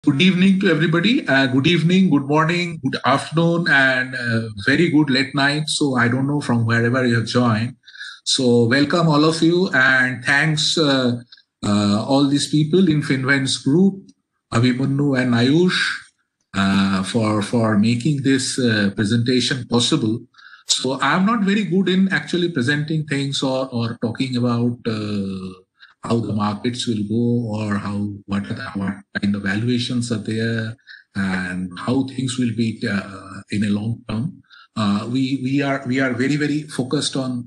Good evening to everybody. Good evening, good morning, good afternoon, and very good late night. So I don't know from wherever you have joined. So welcome all of you, and thanks all these people in Finvent's group, Abhimanyu and Ayush, for making this presentation possible. So I'm not very good in actually presenting things or talking about how the markets will go or what kind of valuations are there and how things will be in a long term. We are very focused on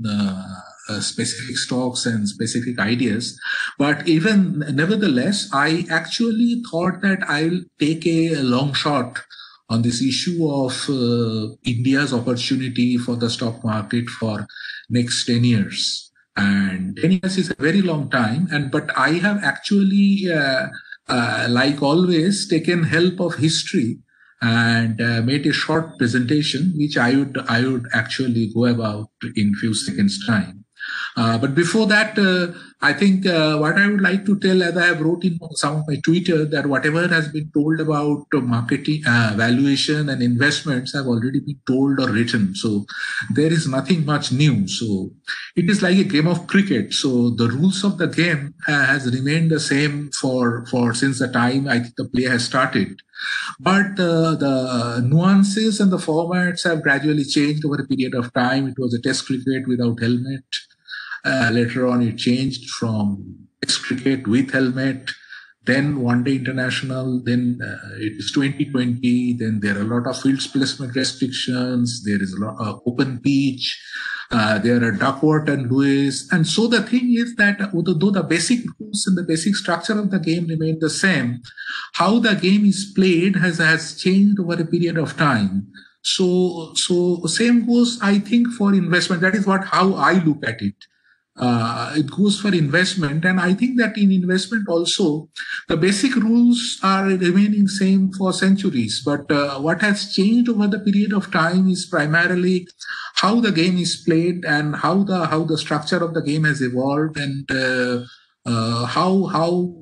specific stocks and specific ideas, but even nevertheless, I actually thought that I'll take a long shot on this issue of India's opportunity for the stock market for next 10 years. And 10 years is a very long time, but I have actually, like always, taken help of history and made a short presentation, which I would actually go about in few seconds time. But before that, I think what I would like to tell, as I have wrote in some of my Twitter, that whatever has been told about marketing, valuation and investments have already been told or written. So there is nothing much new. So it is like a game of cricket. So the rules of the game has remained the same for since the time I think the play has started. But the nuances and the formats have gradually changed over a period of time. It was a test cricket without helmet. Later on, it changed from test cricket with helmet, then one day international, then it is 2020, then there are a lot of field placement restrictions, there is a lot of open pitch, there are Duckworth and Lewis. And so the thing is that though the basic rules and the basic structure of the game remain the same, how the game is played has changed over a period of time. So same goes, I think, for investment. That is how I look at it. It goes for investment, and I think that in investment also the basic rules are remaining same for centuries, but what has changed over the period of time is primarily how the game is played and how the structure of the game has evolved, and how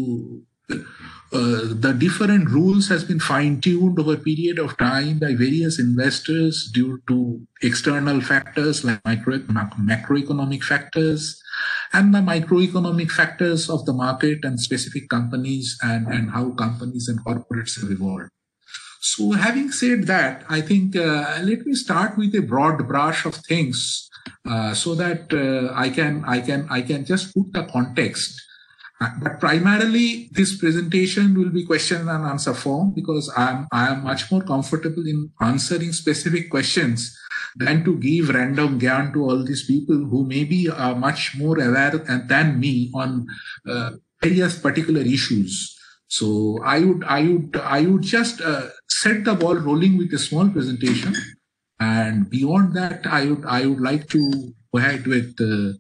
the different rules has been fine-tuned over a period of time by various investors due to external factors like macroeconomic factors and the microeconomic factors of the market and specific companies and how companies and corporates have evolved. So having said that, I think let me start with a broad brush of things so that I can just put the context. But primarily, this presentation will be question and answer form because I am much more comfortable in answering specific questions than to give random gyan to all these people who maybe are much more aware than me on various particular issues. So I would just set the ball rolling with a small presentation, and beyond that, I would like to go ahead with.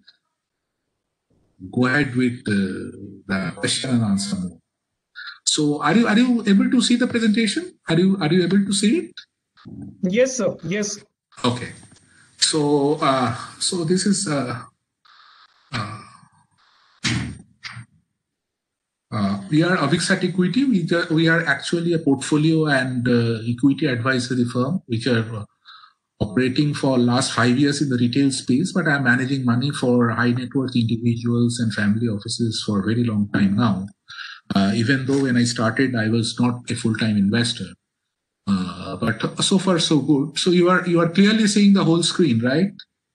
The question and answer. So are you able to see the presentation? Are you able to see it? Yes, sir. Yes. Okay. So so this is we are Aviksat Equity. We are actually a portfolio and equity advisory firm which are operating for last 5 years in the retail space, but I'm managing money for high net worth individuals and family offices for a very long time now. Even though when I started, I was not a full-time investor. But so far, so good. So you are clearly seeing the whole screen, right?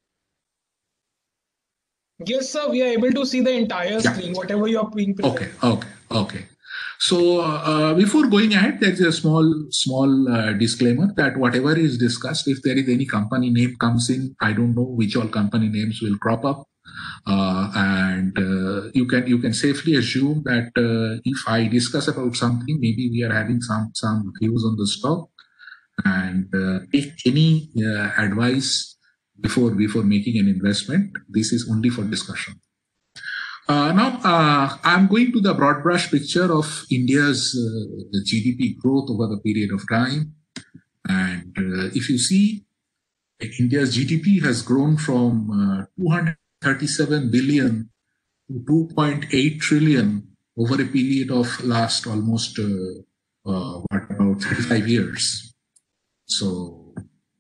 Yes, sir. We are able to see the entire screen, whatever you are being presented. Okay. So before going ahead, there's a small disclaimer that whatever is discussed, if there is any company name comes in, I don't know which all company names will crop up, and you can safely assume that if I discuss about something, maybe we are having some views on the stock, and take any advice before making an investment. This is only for discussion. Now, I'm going to the broad brush picture of India's GDP growth over the period of time. And if you see, India's GDP has grown from 237 billion to 2.8 trillion over a period of last almost about 35 years. So,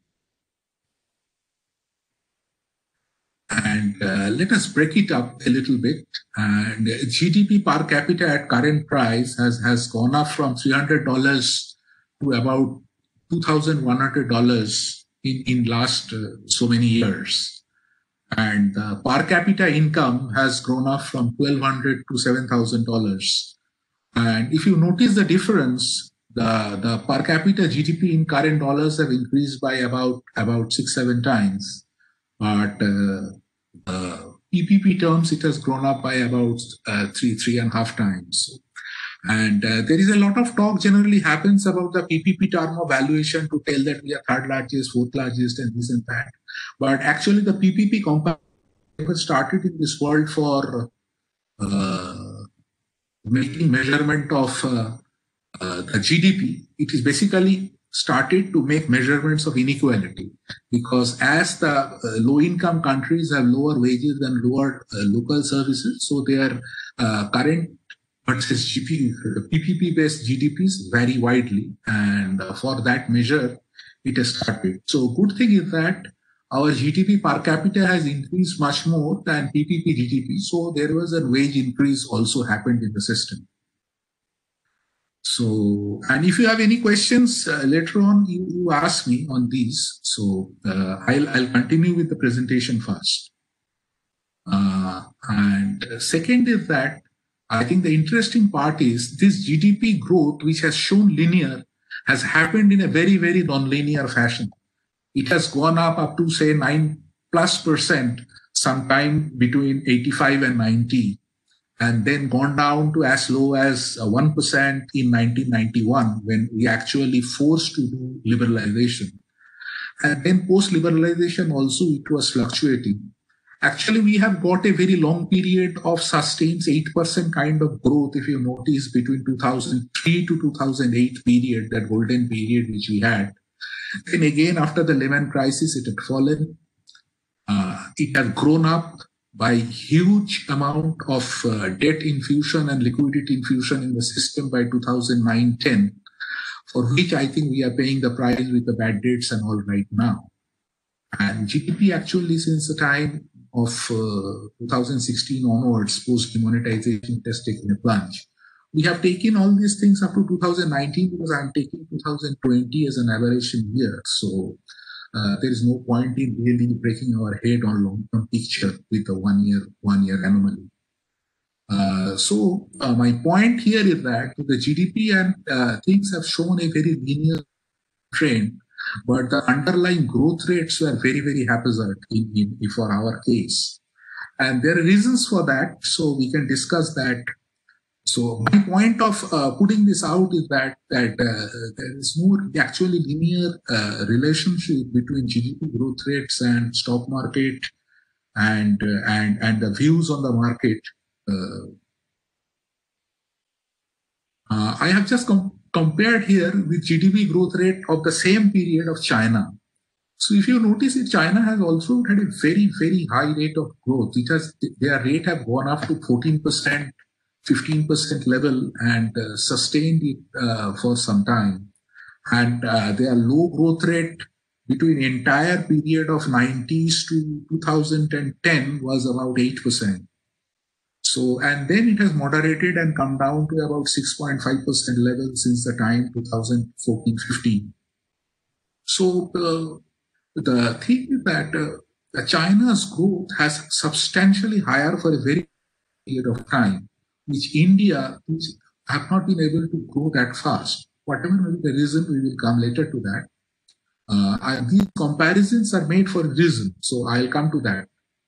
and let us break it up a little bit. And GDP per capita at current price has gone up from $300 to about $2,100 in last so many years. And per capita income has grown up from $1,200 to $7,000. And if you notice the difference, the per capita GDP in current dollars have increased by about 6-7 times. But PPP terms, it has grown up by about 3.5 times. And there is a lot of talk generally happens about the PPP term of valuation to tell that we are third largest, fourth largest, and this and that. But actually, the PPP company started in this world for making measurement of the GDP. It is basically started to make measurements of inequality, because as the low-income countries have lower wages and lower local services, so their current versus PPP-based GDPs vary widely, and for that measure, it has started. So good thing is that our GDP per capita has increased much more than PPP GDP, so there was a wage increase also happened in the system. So, and if you have any questions later on, you ask me on these. So I'll continue with the presentation first. And second is that I think the interesting part is this GDP growth, which has shown linear, has happened in a very, very non-linear fashion. It has gone up to say 9+% sometime between 85 and 90. And then gone down to as low as 1% in 1991, when we actually forced to do liberalization. And then post-liberalization also, it was fluctuating. Actually, we have got a very long period of sustained 8% kind of growth, if you notice, between 2003 to 2008 period, that golden period which we had. Then again, after the Lehman crisis, it had fallen. It has grown up by huge amount of debt infusion and liquidity infusion in the system by 2009-10, for which I think we are paying the price with the bad debts and all right now. And GDP actually since the time of 2016 onwards, post-demonetization, has taken a plunge. We have taken all these things up to 2019 because I'm taking 2020 as an aberration year. So there is no point in really breaking our head on long-term picture with a one-year anomaly. So my point here is that the GDP and things have shown a very linear trend, but the underlying growth rates were very, very haphazard for our case. And there are reasons for that, so we can discuss that. So my point of putting this out is that there is more actually linear relationship between GDP growth rates and stock market and the views on the market. I have just compared here with GDP growth rate of the same period of China. So if you notice it, China has also had a very, very high rate of growth. It has, their rate have gone up to 14%, 15% level and sustained it for some time. And their low growth rate between entire period of 90s to 2010 was about 8%. So, and then it has moderated and come down to about 6.5% level since the time 2014-15. So the thing is that China's growth has substantially higher for a very period of time, which India have not been able to grow that fast. Whatever may be the reason, we will come later to that. These comparisons are made for a reason, so I'll come to that.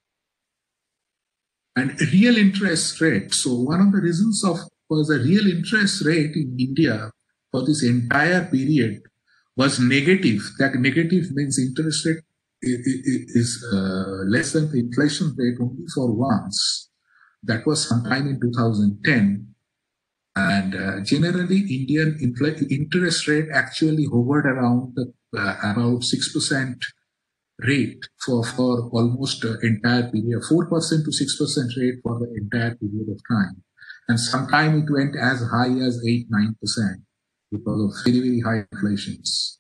And real interest rate. So one of the reasons was the real interest rate in India for this entire period was negative. That negative means interest rate is less than the inflation rate only for once. That was sometime in 2010. And generally, Indian interest rate actually hovered around about 6% rate for almost entire period, 4% to 6% rate for the entire period of time. And sometime it went as high as 8-9% because of very, very high inflations.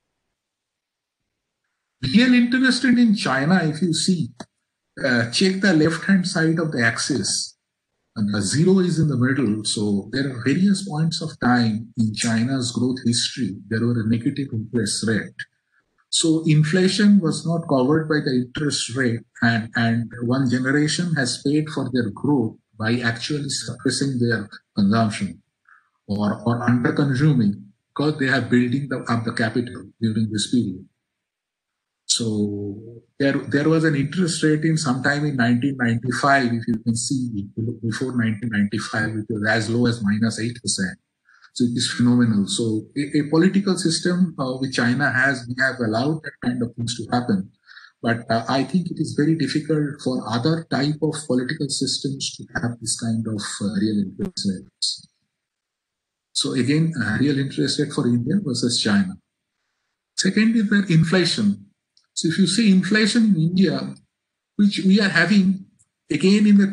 Real interested in China, if you see, check the left-hand side of the axis. And the zero is in the middle. So there are various points of time in China's growth history. There were a negative interest rate. So inflation was not covered by the interest rate, and one generation has paid for their growth by actually suppressing their consumption or under consuming because they are building up the capital during this period. So there was an interest rate in sometime in 1995, if you can see, before 1995, it was as low as -8%. So it is phenomenal. So a political system which China has, we have allowed that kind of things to happen. But I think it is very difficult for other type of political systems to have this kind of real interest rates. So again, real interest rate for India versus China. Second is the inflation. So if you see inflation in India, which we are having again in the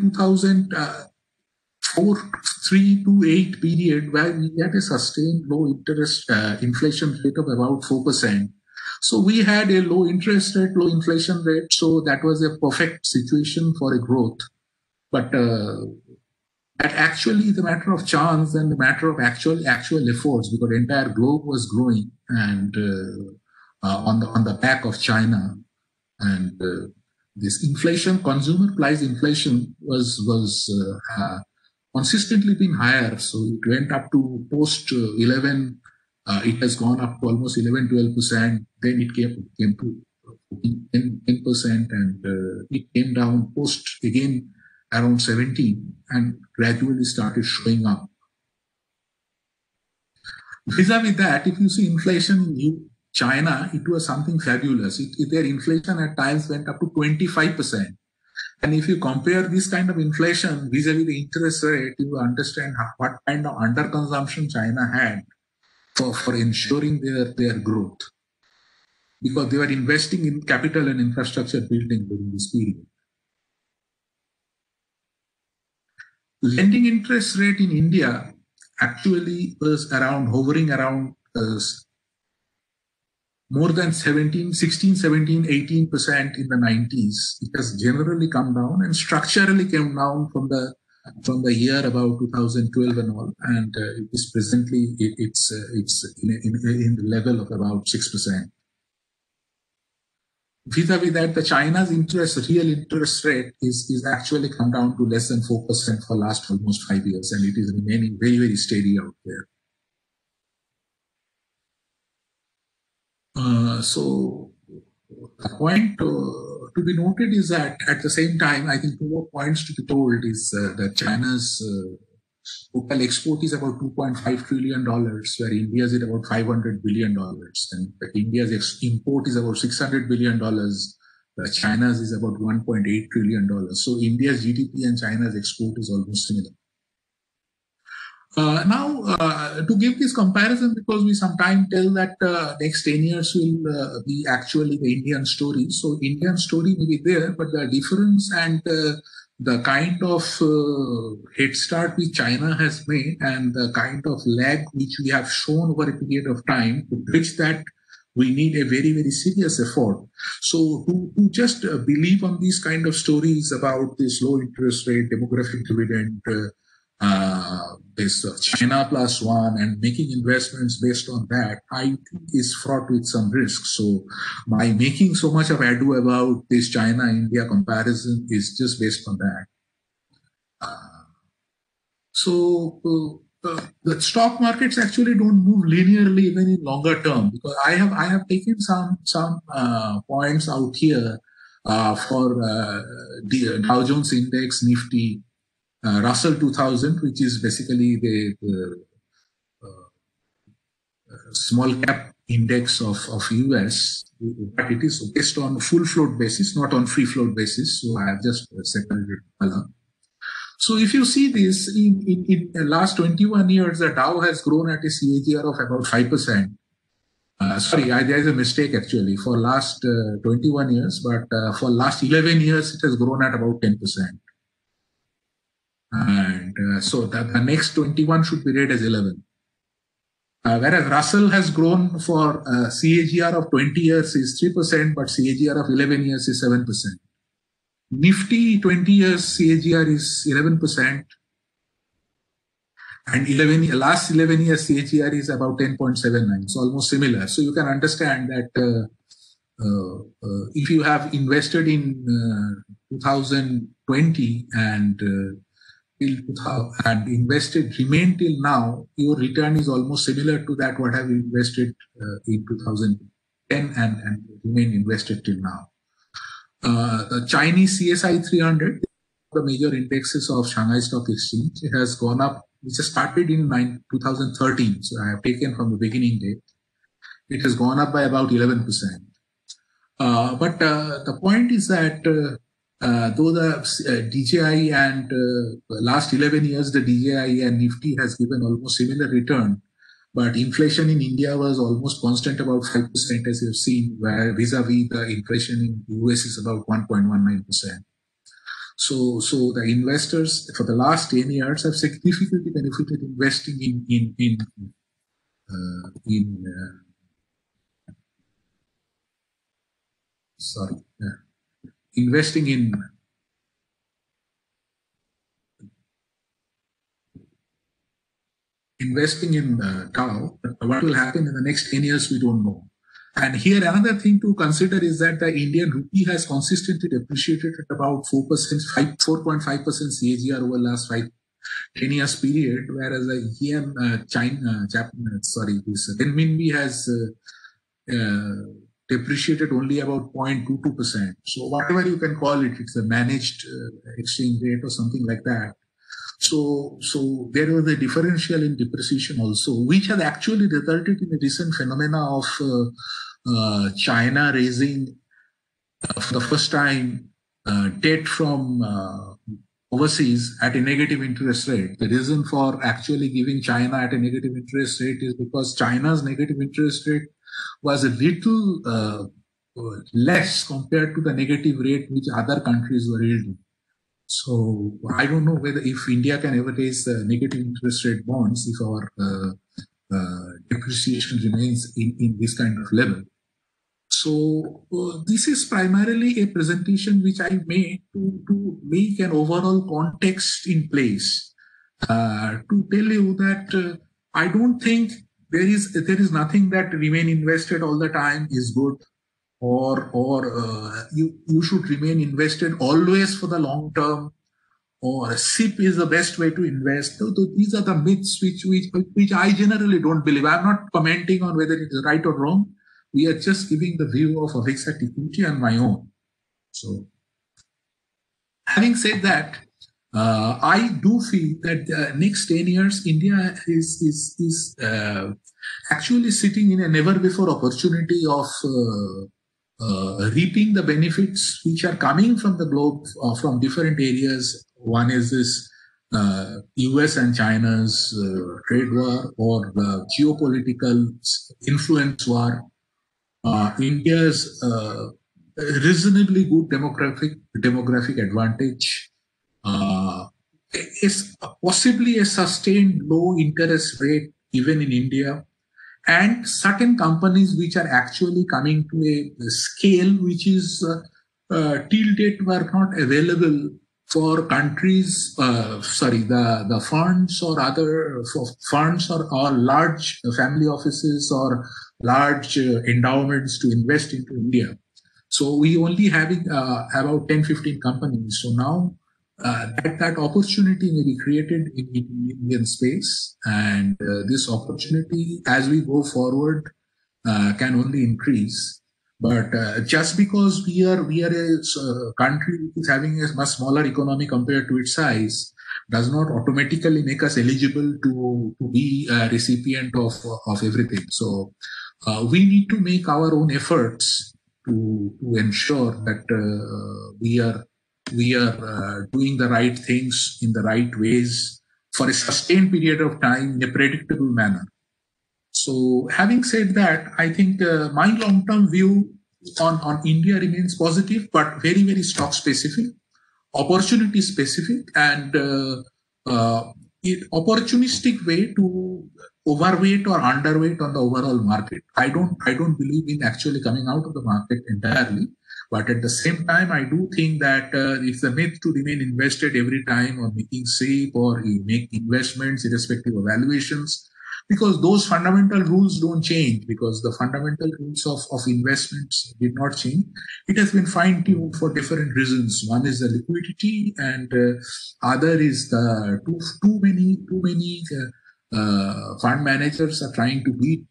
2003 to 8 period, where we had a sustained low interest inflation rate of about 4%. So we had a low interest rate, low inflation rate. So that was a perfect situation for a growth. But that actually is a matter of chance and a matter of actual efforts, because the entire globe was growing and on the back of China, and this inflation, consumer price inflation was consistently been higher. So it went up to post 11. It has gone up to almost 11-12%. Then it came to 10%, and it came down post again around 17, and gradually started showing up. Vis-a-vis that, if you see inflation in China, it was something fabulous. Their inflation at times went up to 25%. And if you compare this kind of inflation vis-a-vis the interest rate, you understand what kind of underconsumption China had for ensuring their growth. Because they were investing in capital and infrastructure building during this period. Lending interest rate in India actually was hovering around more than 16, 17, 18% in the 90s. It has generally come down and structurally came down from the year about 2012 and all, and it is presently it's in the level of about 6%. Vis-a-vis that, the China's real interest rate is actually come down to less than 4% for last almost 5 years, and it is remaining very, very steady out there. So the point to be noted is that at the same time, I think 2 more points to be told is that China's total export is about $2.5 trillion, where India's is about $500 billion. And India's import is about $600 billion, where China's is about $1.8 trillion. So India's GDP and China's export is almost similar. Now, to give this comparison, because we sometimes tell that next 10 years will be actually the Indian story. So Indian story may be there, but the difference and the kind of head start which China has made and the kind of lag which we have shown over a period of time, to bridge that, we need a very, very serious effort. So to just believe on these kind of stories about this low interest rate, demographic dividend, this China plus one, and making investments based on that, I think is fraught with some risks. So by making so much of ado about this China-India comparison is just based on that. The stock markets actually don't move linearly even in longer term, because I have taken some points out here for the Dow Jones Index, Nifty, Russell 2000, which is basically the small cap index of US, but it is based on full float basis, not on free float basis. So I have just separated color. So if you see this, in the last 21 years, the Dow has grown at a CAGR of about 5%. There is a mistake actually for last 21 years, but for last 11 years, it has grown at about 10%. And so the next 21 should be read as 11. Whereas Russell has grown for CAGR of 20 years is 3%, but CAGR of 11 years is 7%. Nifty 20 years CAGR is 11%, and last 11 years CAGR is about 10.79, so almost similar. So you can understand that if you have invested in 2020 and remained till now, your return is almost similar to that what have you invested in 2010 and remain invested till now. The Chinese CSI 300, the major indexes of Shanghai Stock Exchange, it has gone up, which has started in 2013. So I have taken from the beginning date. It has gone up by about 11%. But the point is that though the DJI and last 11 years, the DJI and Nifty has given almost similar return, but inflation in India was almost constant, about 5%, as you have seen, where vis-a-vis the inflation in the US is about 1.19%. So the investors for the last 10 years have significantly benefited investing investing in Dow. What will happen in the next 10 years, we don't know. And here another thing to consider is that the Indian rupee has consistently depreciated at about 4.5% CAGR over the last 10 years period, whereas the yen, renminbi has depreciated only about 0.22%. So whatever you can call it, it's a managed exchange rate or something like that. So there was a differential in depreciation also, which has actually resulted in a recent phenomena of China raising for the first time debt from overseas at a negative interest rate. The reason for actually giving China at a negative interest rate is because China's negative interest rate was a little less compared to the negative rate which other countries were yielding. So I don't know whether if India can ever raise negative interest rate bonds if our depreciation remains in this kind of level. So this is primarily a presentation which I made to make an overall context in place to tell you that I don't think there is nothing that remain invested all the time is good, or you should remain invested always for the long term, or SIP is the best way to invest. So these are the myths which I generally don't believe. I'm not commenting on whether it is right or wrong. We are just giving the view of Avixar Equity and my own. So having said that, I do feel that next 10 years, India is actually sitting in a never before opportunity of reaping the benefits which are coming from the globe from different areas. One is this US and China's trade war or the geopolitical influence war. India's reasonably good demographic advantage is possibly a sustained low interest rate even in India, and certain companies which are actually coming to a scale which is till date were not available for countries, the funds or other funds or large family offices or large endowments to invest into India. So we only having about 10-15 companies. So now that opportunity may be created in Indian space, and this opportunity as we go forward can only increase. But just because we are a country which is having a much smaller economy compared to its size does not automatically make us eligible to be a recipient of everything. So we need to make our own efforts to ensure that we are doing the right things in the right ways for a sustained period of time in a predictable manner. So having said that, I think my long-term view on India remains positive, but very, very stock specific, opportunity specific, and opportunistic way to overweight or underweight on the overall market. I don't believe in actually coming out of the market entirely. But at the same time, I do think that it's a myth to remain invested every time or making safe or make investments irrespective of valuations, because those fundamental rules don't change, because the fundamental rules of investments did not change. It has been fine-tuned for different reasons. One is the liquidity, and other is the too many fund managers are trying to beat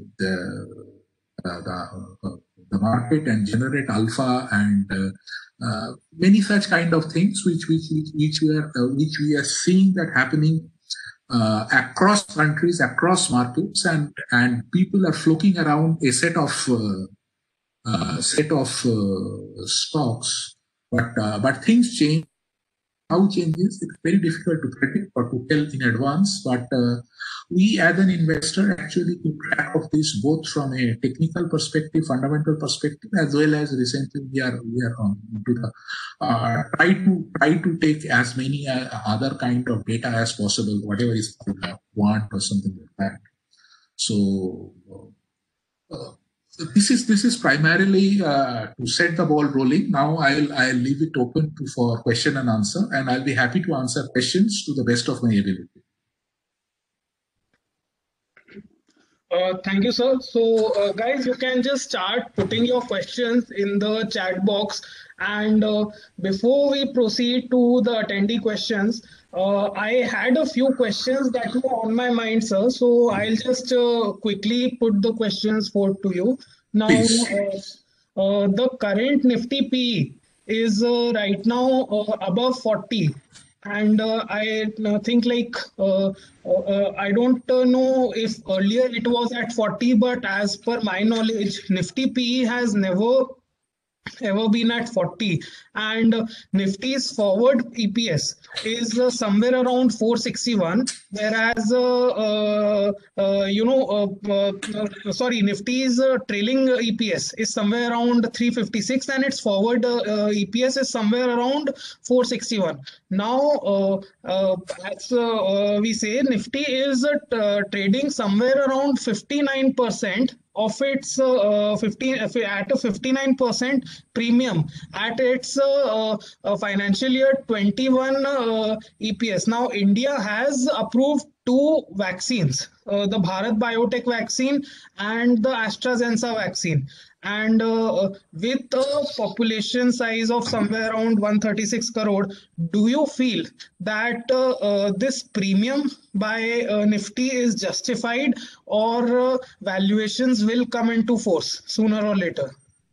the market and generate alpha, and many such kind of things which we are seeing that happening across countries, across markets, and people are flocking around a set of stocks, but things change. How changes, it's very difficult to predict or to tell in advance, but we as an investor actually keep track of this both from a technical perspective, fundamental perspective, as well as recently we are on to the try to take as many other kind of data as possible, whatever is want or something like that. So this is primarily to set the ball rolling. Now I'll leave it open for question and answer, and I'll be happy to answer questions to the best of my ability. Thank you, sir. So, guys, you can just start putting your questions in the chat box. And before we proceed to the attendee questions, I had a few questions that were on my mind, sir. So I'll just quickly put the questions forward to you. Now, the current Nifty PE is right now above 40. And I think like, I don't know if earlier it was at 40, but as per my knowledge, Nifty PE has never ever been at 40, and Nifty's forward EPS is somewhere around 461, whereas Nifty's trailing EPS is somewhere around 356, and its forward EPS is somewhere around 461. Now, as we say, Nifty is trading somewhere around 59% of its at a 59% premium at its financial year 21 EPS. Now, India has approved two vaccines, the Bharat Biotech vaccine and the AstraZeneca vaccine. And with a population size of somewhere around 136 crore, do you feel that this premium by Nifty is justified, or valuations will come into force sooner or later?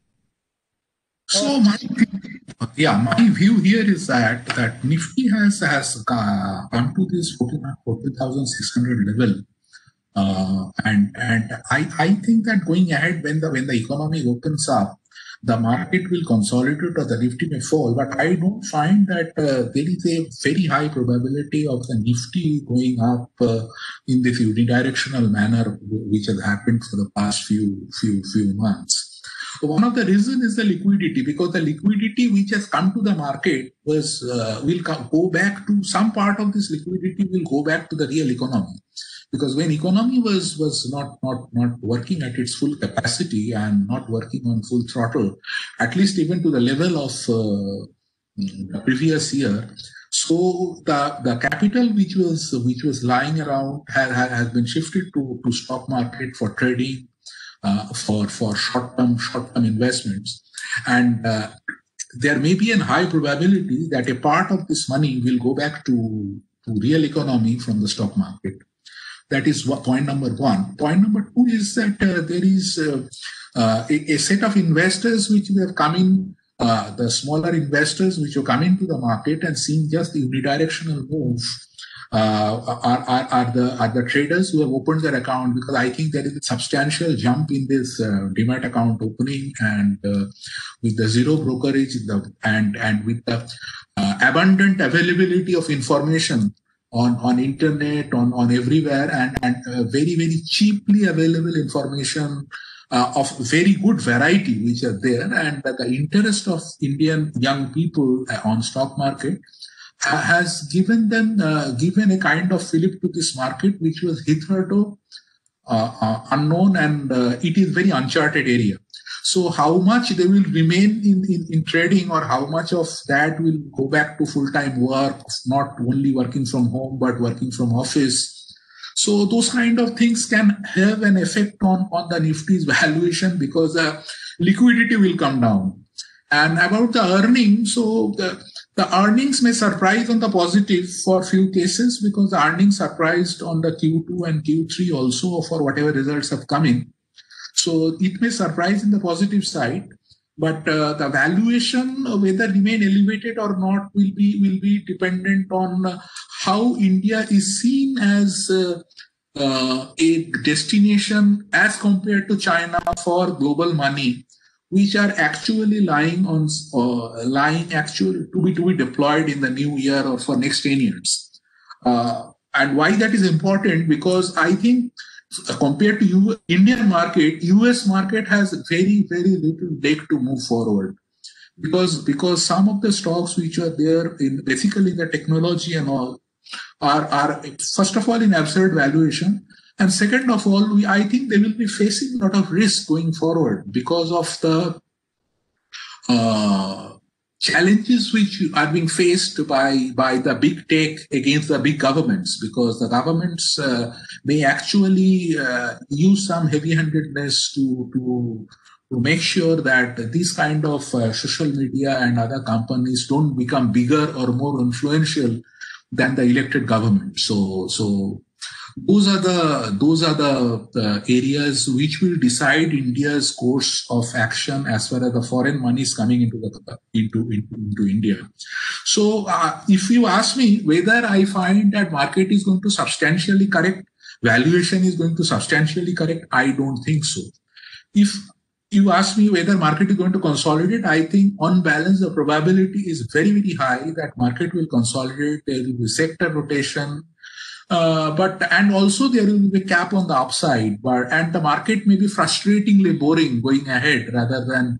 So my view here is that Nifty has come to this 40,600 level. And I think that going ahead, when the economy opens up, the market will consolidate or the Nifty may fall. But I don't find that there is a very high probability of the Nifty going up in this unidirectional manner, which has happened for the past few months. One of the reasons is the liquidity, because the liquidity which has come to the market will go back to some part of this liquidity will go back to the real economy. Because when economy was not working at its full capacity and not working on full throttle, at least even to the level of the previous year, so the capital which was lying around has been shifted to stock market for trading, for short-term investments, and there may be a high probability that a part of this money will go back to real economy from the stock market. That is point number one. Point number two is that there is a set of investors which have come in, the smaller investors which have come into the market and seen just the unidirectional move are the traders who have opened their account, because I think there is a substantial jump in this demat account opening, and with the zero brokerage and with the abundant availability of information on internet, on everywhere, and very, very cheaply available information of very good variety which are there, and the interest of Indian young people on stock market has given them given a kind of fillip to this market, which was hitherto unknown, and it is very uncharted area. So how much they will remain in trading, or how much of that will go back to full-time work, not only working from home, but working from office. So those kind of things can have an effect on the Nifty's valuation, because liquidity will come down. And about the earnings, so the earnings may surprise on the positive for few cases, because the earnings surprised on the Q2 and Q3 also for whatever results have come in. So it may surprise in the positive side, but the valuation, whether remain elevated or not, will be dependent on how India is seen as a destination as compared to China for global money, which are actually lying actually to be deployed in the new year or for next 10 years. And why that is important? Because I think compared to Indian market, US market has very little leg to move forward, because some of the stocks which are there in basically the technology and all are first of all in absurd valuation, and second of all, I think they will be facing a lot of risk going forward because of the challenges which are being faced by the big tech against the big governments, because the governments may actually use some heavy-handedness to make sure that these kind of social media and other companies don't become bigger or more influential than the elected government. So those are the areas which will decide India's course of action as far as the foreign money is coming into India. So if you ask me whether I find that market is going to substantially correct, valuation is going to substantially correct, I don't think so. If you ask me whether market is going to consolidate, I think on balance the probability is very high that market will consolidate. There will be sector rotation. And also there will be a cap on the upside, and the market may be frustratingly boring going ahead rather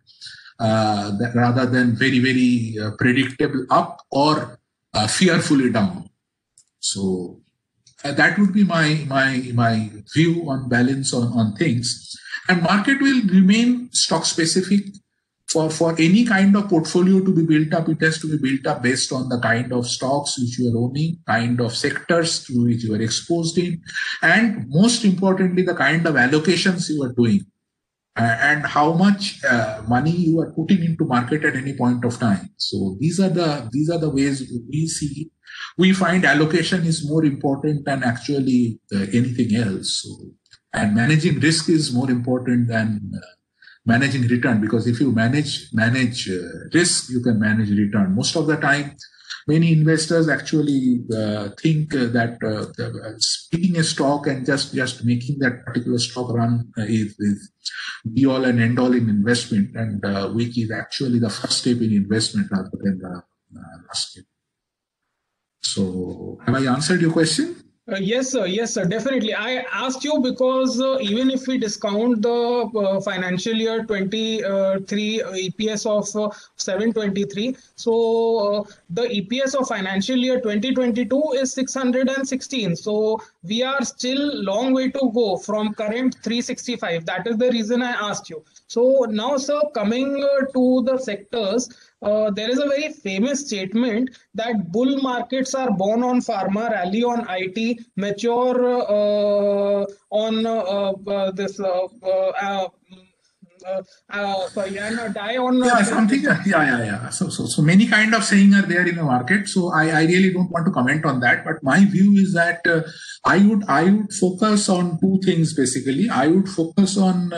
than very predictable up or fearfully down. So that would be my view on balance on things. And market will remain stock specific. For any kind of portfolio to be built up, it has to be built up based on the kind of stocks which you are owning, kind of sectors to which you are exposed in, and most importantly, the kind of allocations you are doing, and how much money you are putting into market at any point of time. So these are the ways we see. We find allocation is more important than actually anything else. So, and managing risk is more important than managing return, because if you manage risk, you can manage return. Most of the time, many investors actually think that picking a stock and just making that particular stock run is be all and end all in investment, and which is actually the first step in investment rather than the last step. So, have I answered your question? Yes, sir, definitely. I asked you because even if we discount the financial year 23 EPS of 723, so the EPS of financial year 2022 is 616. So we are still long way to go from current 365. That is the reason I asked you. So now, sir, coming to the sectors, there is a very famous statement that bull markets are born on pharma, rally on IT, mature on this and die on something. Yeah. So many kind of saying are there in the market. So I really don't want to comment on that. But my view is that I would focus on two things basically. I would focus on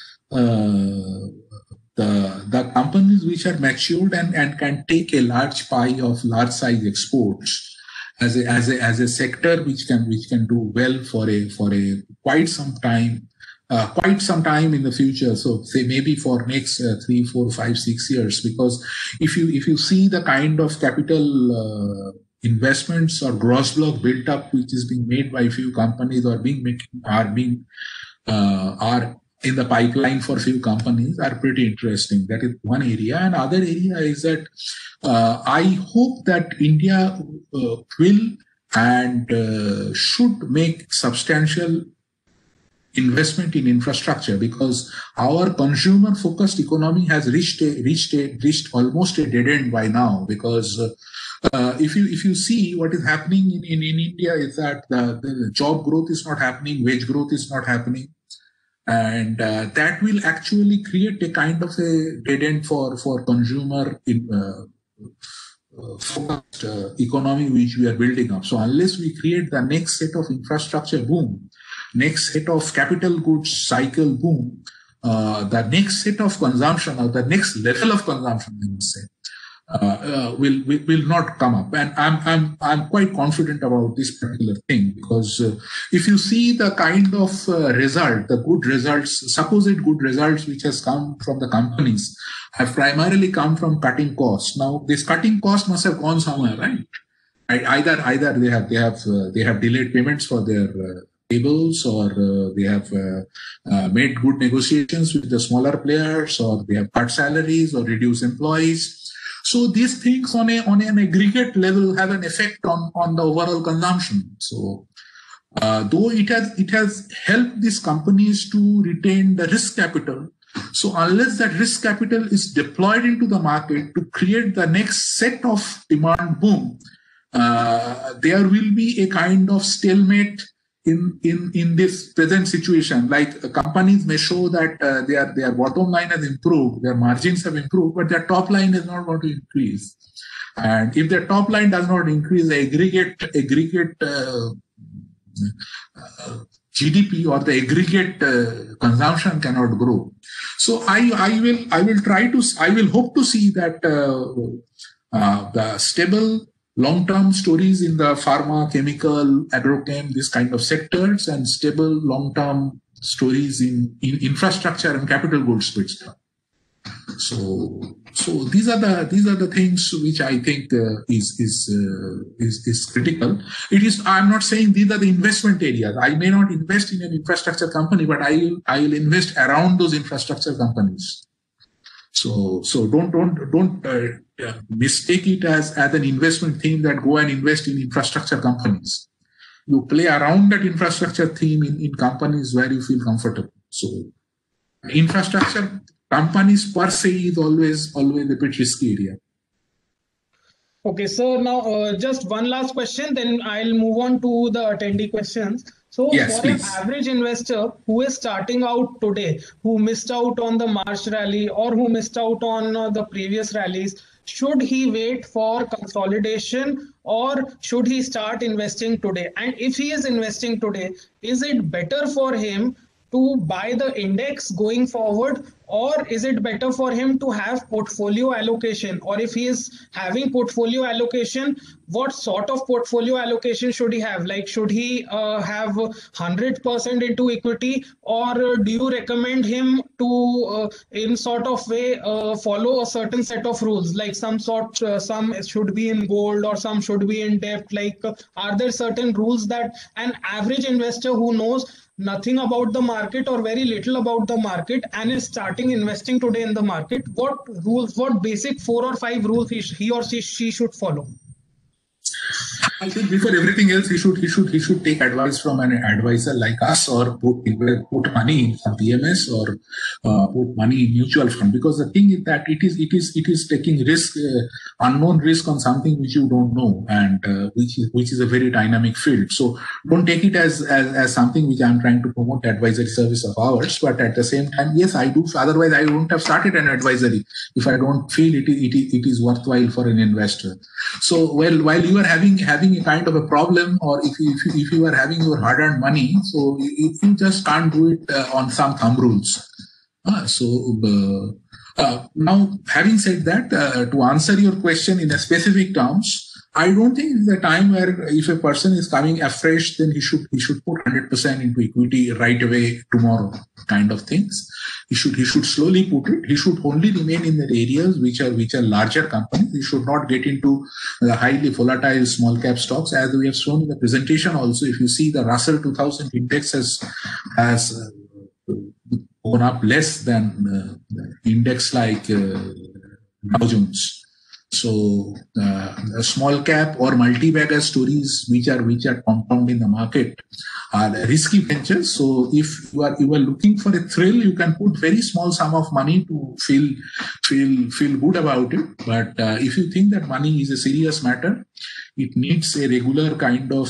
the companies which are matured and can take a large pie of large size exports as a sector which can do well for a quite some time in the future. So say maybe for next 3, 4, 5, 6 years, because if you see the kind of capital investments or gross block built up which is being made by a few companies or are in the pipeline for few companies are pretty interesting. That is one area. And other area is that I hope that India will and should make substantial investment in infrastructure, because our consumer focused economy has reached almost a dead end by now. Because if you see what is happening in India is that the job growth is not happening, wage growth is not happening, and that will actually create a kind of a dead end for consumer focused economy which we are building up. So unless we create the next set of infrastructure boom, next set of capital goods cycle boom, the next set of consumption or the next level of consumption, I must say, will not come up. And I'm quite confident about this particular thing, because if you see the kind of result, the good results, supposed good results which has come from the companies have primarily come from cutting costs. Now this cutting cost must have gone somewhere, right? Either they have delayed payments for their tables, or they have made good negotiations with the smaller players, or they have cut salaries or reduced employees. So these things on an aggregate level have an effect on the overall consumption. So though it has helped these companies to retain the risk capital, so unless that risk capital is deployed into the market to create the next set of demand boom, there will be a kind of stalemate in this present situation. Like companies may show that their bottom line has improved, their margins have improved, but their top line is not going to increase. And if their top line does not increase, the aggregate GDP or the aggregate consumption cannot grow. So I will hope to see that the stable long-term stories in the pharma, chemical, agrochem, this kind of sectors, and stable long-term stories in infrastructure and capital goods sector. So these are the things which I think is critical. I'm not saying these are the investment areas. I may not invest in an infrastructure company, but I will invest around those infrastructure companies. So don't mistake it as an investment theme that go and invest in infrastructure companies. You play around that infrastructure theme in companies where you feel comfortable. So infrastructure companies per se is always a bit risky area. Okay, so now just one last question, then I'll move on to the attendee questions. So yes, for an average investor who is starting out today, who missed out on the March rally or who missed out on the previous rallies, should he wait for consolidation or should he start investing today? And if he is investing today, is it better for him to buy the index going forward, or is it better for him to have portfolio allocation? Or if he is having portfolio allocation, what sort of portfolio allocation should he have? Like, should he have 100% into equity, or do you recommend him to in sort of way follow a certain set of rules, like some should be in gold or some should be in debt? Like, are there certain rules that an average investor who knows nothing about the market or very little about the market and is starting investing today in the market, what basic 4 or 5 rules he or she should follow? I think before everything else, he should take advice from an advisor like us, or put money in some PMS, or put money in mutual fund. Because the thing is that it is taking risk, unknown risk on something which you don't know, and which is a very dynamic field. So don't take it as something which I'm trying to promote advisory service of ours. But at the same time, yes, I do. Otherwise, I wouldn't have started an advisory if I don't feel it is worthwhile for an investor. So while you are having a kind of a problem, or if you are having your hard-earned money, so you just can't do it on some thumb rules. Now, having said that, to answer your question in a specific terms, I don't think it's a time where if a person is coming afresh, then he should put 100% into equity right away tomorrow, kind of things. He should slowly put it. He should only remain in the areas which are larger companies. He should not get into the highly volatile small cap stocks, as we have shown in the presentation. Also, if you see the Russell 2000 index has gone up less than the index like Dow Jones. So small cap or multi-bagger stories which are compound in the market are risky ventures. So if you are looking for a thrill, you can put very small sum of money to feel good about it. But if you think that money is a serious matter, it needs a regular kind of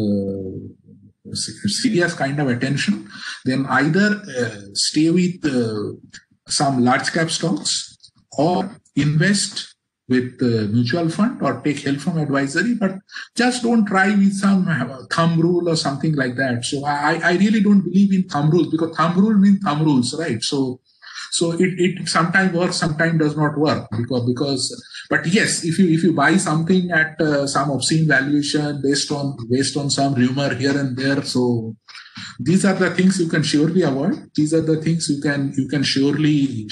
serious kind of attention, then either stay with some large cap stocks or invest with mutual fund or take help from advisory, but just don't try with some thumb rule or something like that. So I really don't believe in thumb rules, because thumb rule means thumb rules, right? So it sometimes works, sometimes does not work, because but yes, if you buy something at some obscene valuation based on some rumor here and there, so these are the things you can surely avoid. These are the things you can surely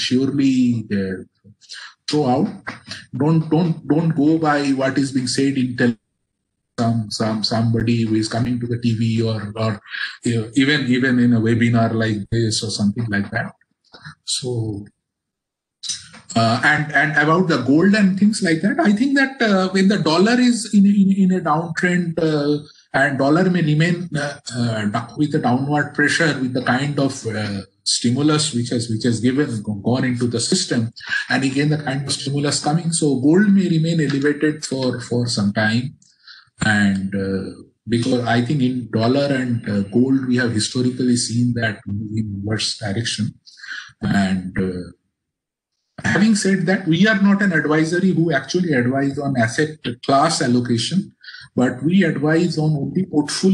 throw out. Don't go by what is being said in somebody who is coming to the TV or even in a webinar like this or something like that. So and about the gold and things like that, I think that when the dollar is in a downtrend and dollar may remain with the downward pressure, with the kind of stimulus which has gone into the system, and again the kind of stimulus coming, so gold may remain elevated for some time. And because I think in dollar and gold we have historically seen that in worse direction. And having said that, we are not an advisory who actually advise on asset class allocation, but we advise on only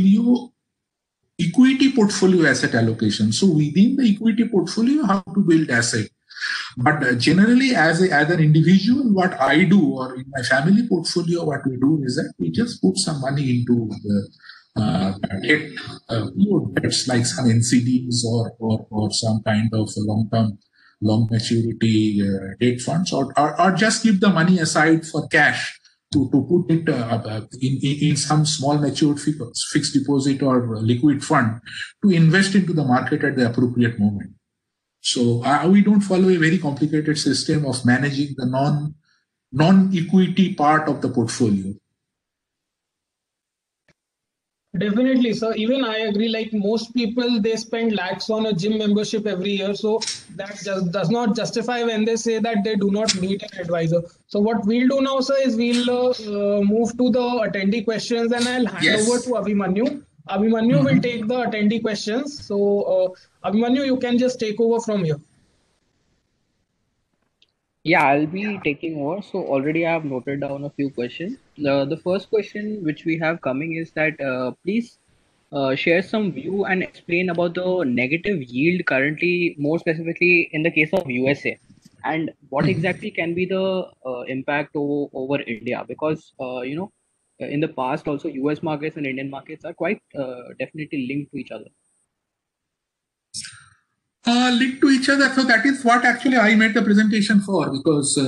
equity portfolio asset allocation. So within the equity portfolio, how to build asset. But generally, as an individual, what I do, or in my family portfolio, what we do is that we just put some money into the debt, debts like some NCDs or some kind of long maturity debt funds, or just keep the money aside for cash to put it in some small matured fixed deposit or liquid fund to invest into the market at the appropriate moment. So we don't follow a very complicated system of managing the non-equity part of the portfolio. Definitely, sir. Even I agree. Like most people, they spend lakhs on a gym membership every year. So that just does not justify when they say that they do not need an advisor. So what we'll do now, sir, is we'll move to the attendee questions, and I'll hand over to Abhimanyu. Abhimanyu will take the attendee questions. So Abhimanyu, you can just take over from here. Yeah, I'll be taking over. So already I have noted down a few questions. The first question which we have coming is that please share some view and explain about the negative yield currently, more specifically in the case of USA, and what exactly can be the impact over India, because in the past also US markets and Indian markets are quite definitely linked to each other. Linked to each other. So that is what actually I made the presentation for, because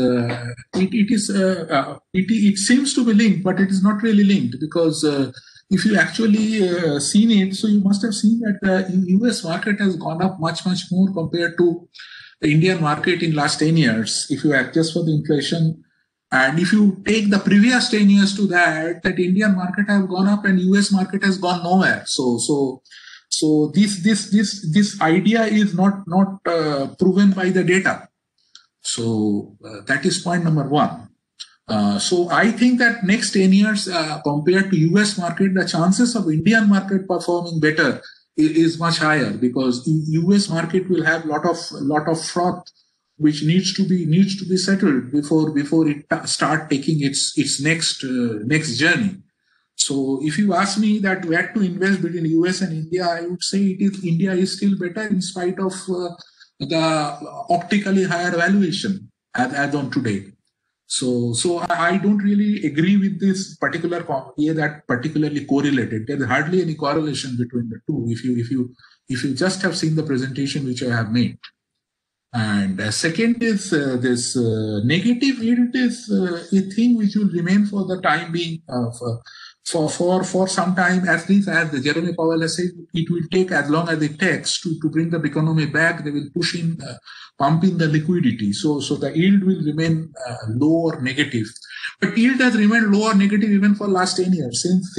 it seems to be linked, but it is not really linked, because if you actually seen it, so you must have seen that the US market has gone up much more compared to the Indian market in last 10 years. If you adjust for the inflation, and if you take the previous 10 years to that Indian market have gone up and US market has gone nowhere. So this idea is not proven by the data. So that is point number one. So I think that next 10 years compared to US market, the chances of Indian market performing better is much higher, because US market will have lot of froth which needs to be settled before it start taking its next journey. So if you ask me that where to invest between US and India, I would say India is still better in spite of the optically higher valuation as on today. So I don't really agree with this particular that particularly correlated. There's hardly any correlation between the two if you just have seen the presentation which I have made. And second is this negative yield is a thing which will remain for the time being for some time, at least as Jeremy Powell has said, it will take as long as it takes to bring the economy back. They will push in, pump in the liquidity. So the yield will remain low or negative. But yield has remained low or negative even for last 10 years. Since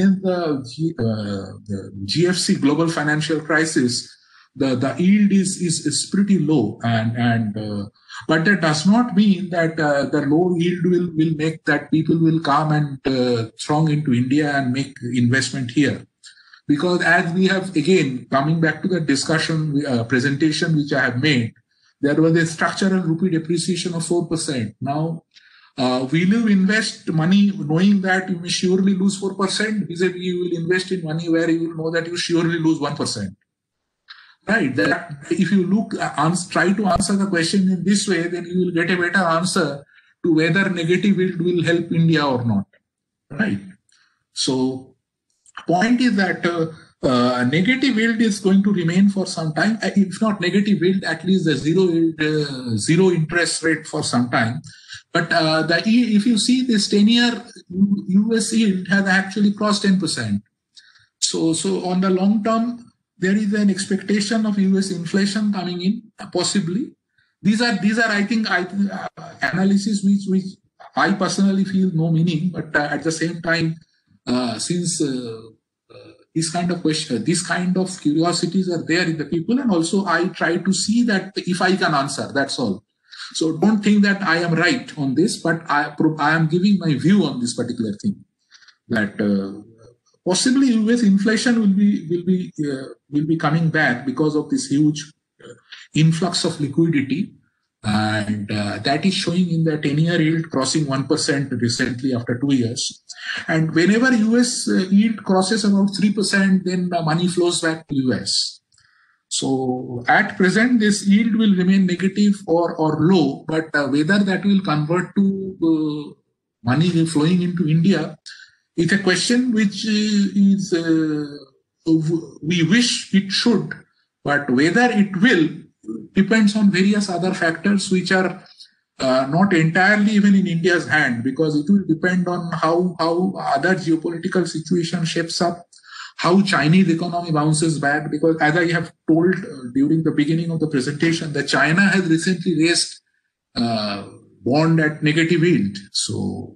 the GFC, global financial crisis, the yield is pretty low, but that does not mean that the low yield will make that people will come and throng into India and make investment here. Because as we have, again, coming back to the discussion, presentation which I have made, there was a structural rupee depreciation of 4%. Now, will you invest money knowing that you may surely lose 4%? Vis-a-vis you will invest in money where you will know that you surely lose 1%. Right. That if you look, try to answer the question in this way, then you will get a better answer to whether negative yield will help India or not. Right. So, point is that negative yield is going to remain for some time. If not negative yield, at least the zero interest rate for some time. But if you see this 10-year US yield has actually crossed 10%. So on the long term, there is an expectation of US inflation coming in, possibly. These are I think analysis which I personally feel no meaning, but at the same time, since this kind of curiosities are there in the people, and also I try to see that if I can answer, that's all. So don't think that I am right on this, but I am giving my view on this particular thing. That possibly US inflation will be coming back because of this huge influx of liquidity, and that is showing in the 10-year yield crossing 1% recently after 2 years. And whenever US yield crosses about 3%, then the money flows back to US. So at present, this yield will remain negative or low, but whether that will convert to money flowing into India, it's a question which is we wish it should, but whether it will depends on various other factors which are not entirely even in India's hand, because it will depend on how other geopolitical situation shapes up, how Chinese economy bounces back, because as I have told during the beginning of the presentation, that China has recently raised bond at negative yield. So,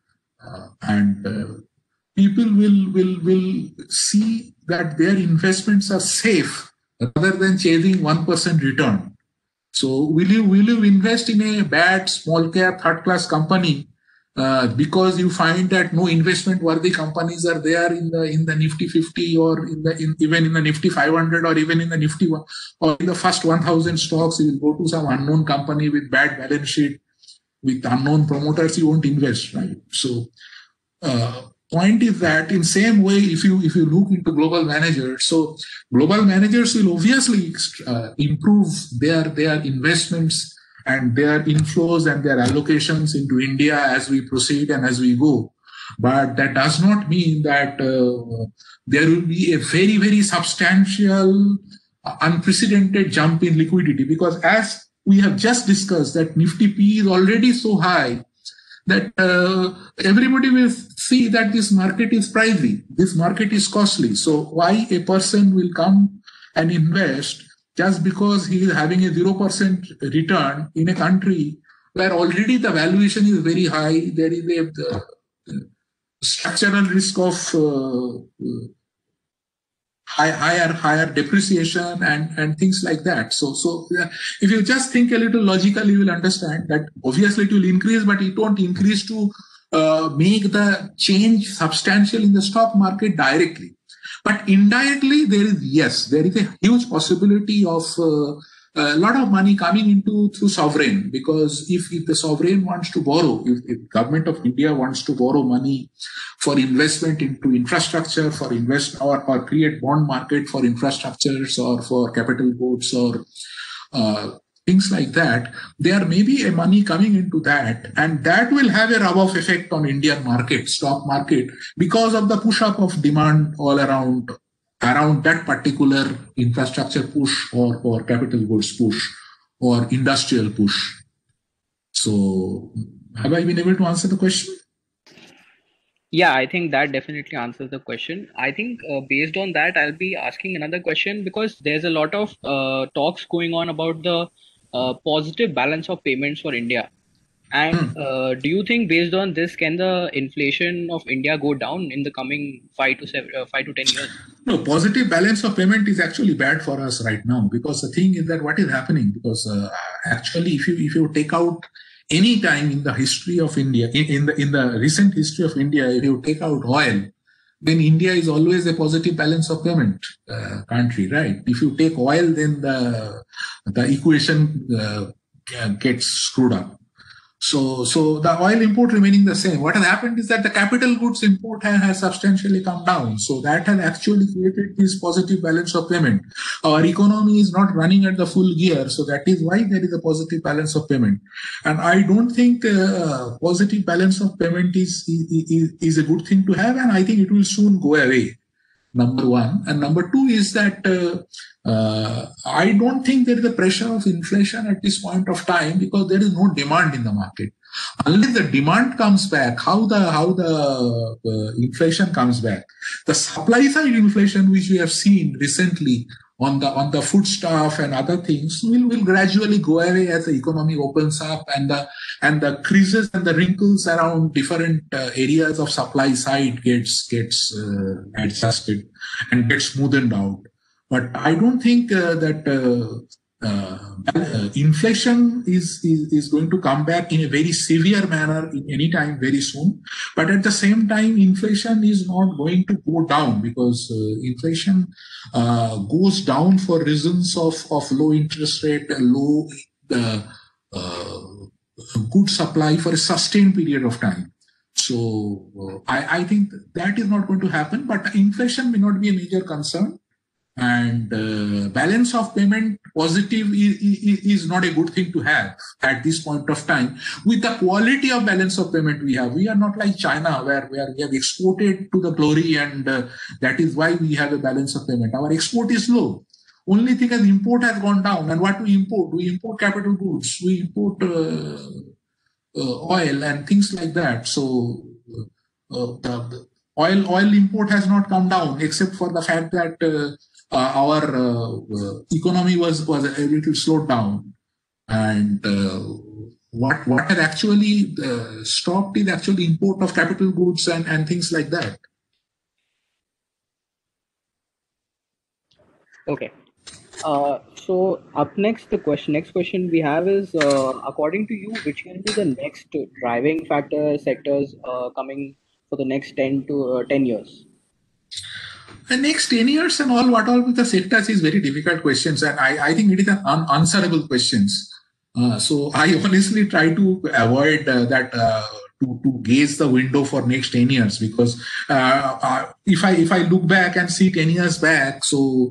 people will see that their investments are safe rather than chasing 1% return. So will you invest in a bad small cap third class company because you find that no investment worthy companies are there in the Nifty 50 or even in the Nifty 500 or even in the Nifty 1 or in the first 1,000 stocks? You will go to some unknown company with bad balance sheet with unknown promoters. You won't invest, right? So point is that in same way, if you look into global managers, so global managers will obviously improve their investments and their inflows and their allocations into India as we proceed and as we go. But that does not mean that there will be a very, very substantial, unprecedented jump in liquidity, because as we have just discussed, that Nifty P is already so high that everybody will see that this market is pricey, this market is costly. So why a person will come and invest just because he is having a 0% return in a country where already the valuation is very high, there is a structural risk of higher depreciation and things like that. So if you just think a little logically, you will understand that obviously it will increase, but it won't increase to make the change substantial in the stock market directly. But indirectly, there is a huge possibility of a lot of money coming through sovereign, because if the sovereign wants to borrow, if government of India wants to borrow money for investment into infrastructure, for invest or create bond market for infrastructures or for capital goods or things like that, there may be a money coming into that, and that will have a rub-off effect on Indian market, stock market, because of the push-up of demand all around that particular infrastructure push or capital goods push or industrial push. So have I been able to answer the question? Yeah, I think that definitely answers the question. I think based on that, I'll be asking another question because there's a lot of talks going on about the positive balance of payments for India. And do you think based on this, can the inflation of India go down in the coming 5 to 10 years? No, positive balance of payment is actually bad for us right now, because the thing is that what is happening, because actually if you take out any time in the history of India, in the recent history of India, if you take out oil, then India is always a positive balance of payment country, right? If you take oil, then the equation gets screwed up. So the oil import remaining the same. What has happened is that the capital goods import has substantially come down. So that has actually created this positive balance of payment. Our economy is not running at the full gear, so that is why there is a positive balance of payment. And I don't think positive balance of payment is a good thing to have, and I think it will soon go away. Number one. And number two is that I don't think there is a pressure of inflation at this point of time, because there is no demand in the market. Unless the demand comes back, how the inflation comes back? The supply side inflation, which we have seen recently on the foodstuff and other things, will gradually go away as the economy opens up, and the creases and the wrinkles around different areas of supply side gets adjusted and gets smoothened out. But I don't think that inflation is going to come back in a very severe manner in any time very soon. But at the same time, inflation is not going to go down, because inflation goes down for reasons of low interest rate, low good supply for a sustained period of time. So I think that is not going to happen, but inflation may not be a major concern. And balance of payment positive is not a good thing to have at this point of time. With the quality of balance of payment we have, we are not like China, where we have exported to the glory, and that is why we have a balance of payment. Our export is low. Only thing is import has gone down. And what we import? We import capital goods. We import oil and things like that. So the oil import has not come down, except for the fact that our economy was a little slowed down. And what had actually stopped is actually import of capital goods and things like that. Okay. So up next, next question we have is, according to you, which can be the next driving factor sectors coming for the next 10 years? The next 10 years and what all with the sectors is very difficult questions, and I think it is an unanswerable questions. So I honestly try to avoid that to gauge the window for next 10 years, because if I look back and see 10 years back, so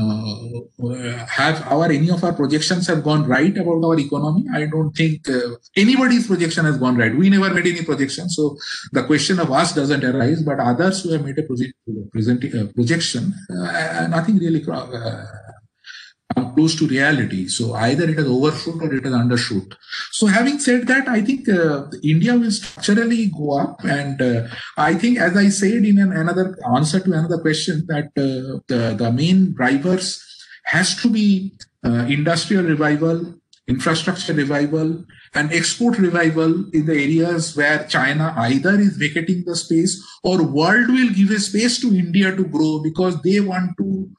have any of our projections have gone right about our economy? I don't think anybody's projection has gone right. We never made any projection, so the question of us doesn't arise. But others who have made a projection, nothing really close to reality. So either it has overshoot or it has undershoot. So having said that, I think India will structurally go up, and I think, as I said in another answer to another question, that the main drivers has to be industrial revival, infrastructure revival, and export revival in the areas where China either is vacating the space, or world will give a space to India to grow, because they want to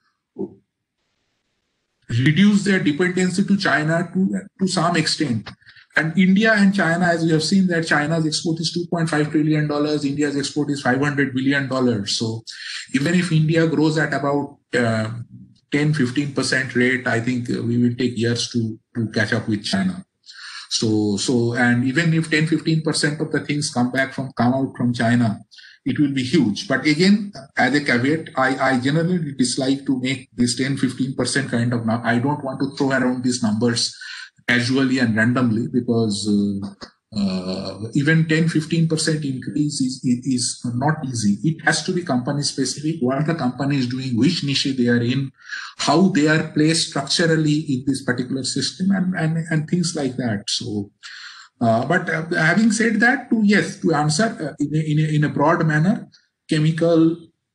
reduce their dependency to China to some extent. And India and China, as we have seen, that China's export is $2.5 trillion, India's export is $500 billion. So even if India grows at about 10-15% rate, I think we will take years to catch up with China. So and even if 10-15% of the things come out from China, it will be huge. But again, as a caveat, I generally dislike to make this 10-15% kind of, I don't want to throw around these numbers casually and randomly, because even 10-15% increase is not easy. It has to be company specific, what the company is doing, which niche they are in, how they are placed structurally in this particular system, and things like that. So But having said that, to answer in a broad manner, chemical,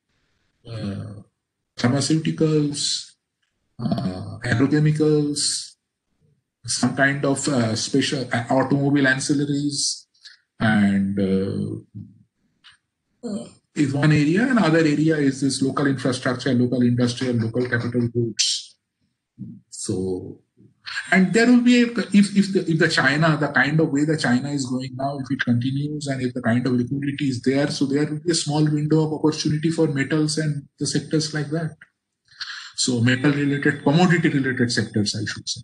pharmaceuticals, agrochemicals, some kind of special automobile ancillaries, and is one area. Another area is this local infrastructure, local industrial, local capital goods. So, and there will be if the China, the kind of way the China is going now, if it continues, and if the kind of liquidity is there, so there will be a small window of opportunity for metals and the sectors like that. So metal related, commodity related sectors, I should say.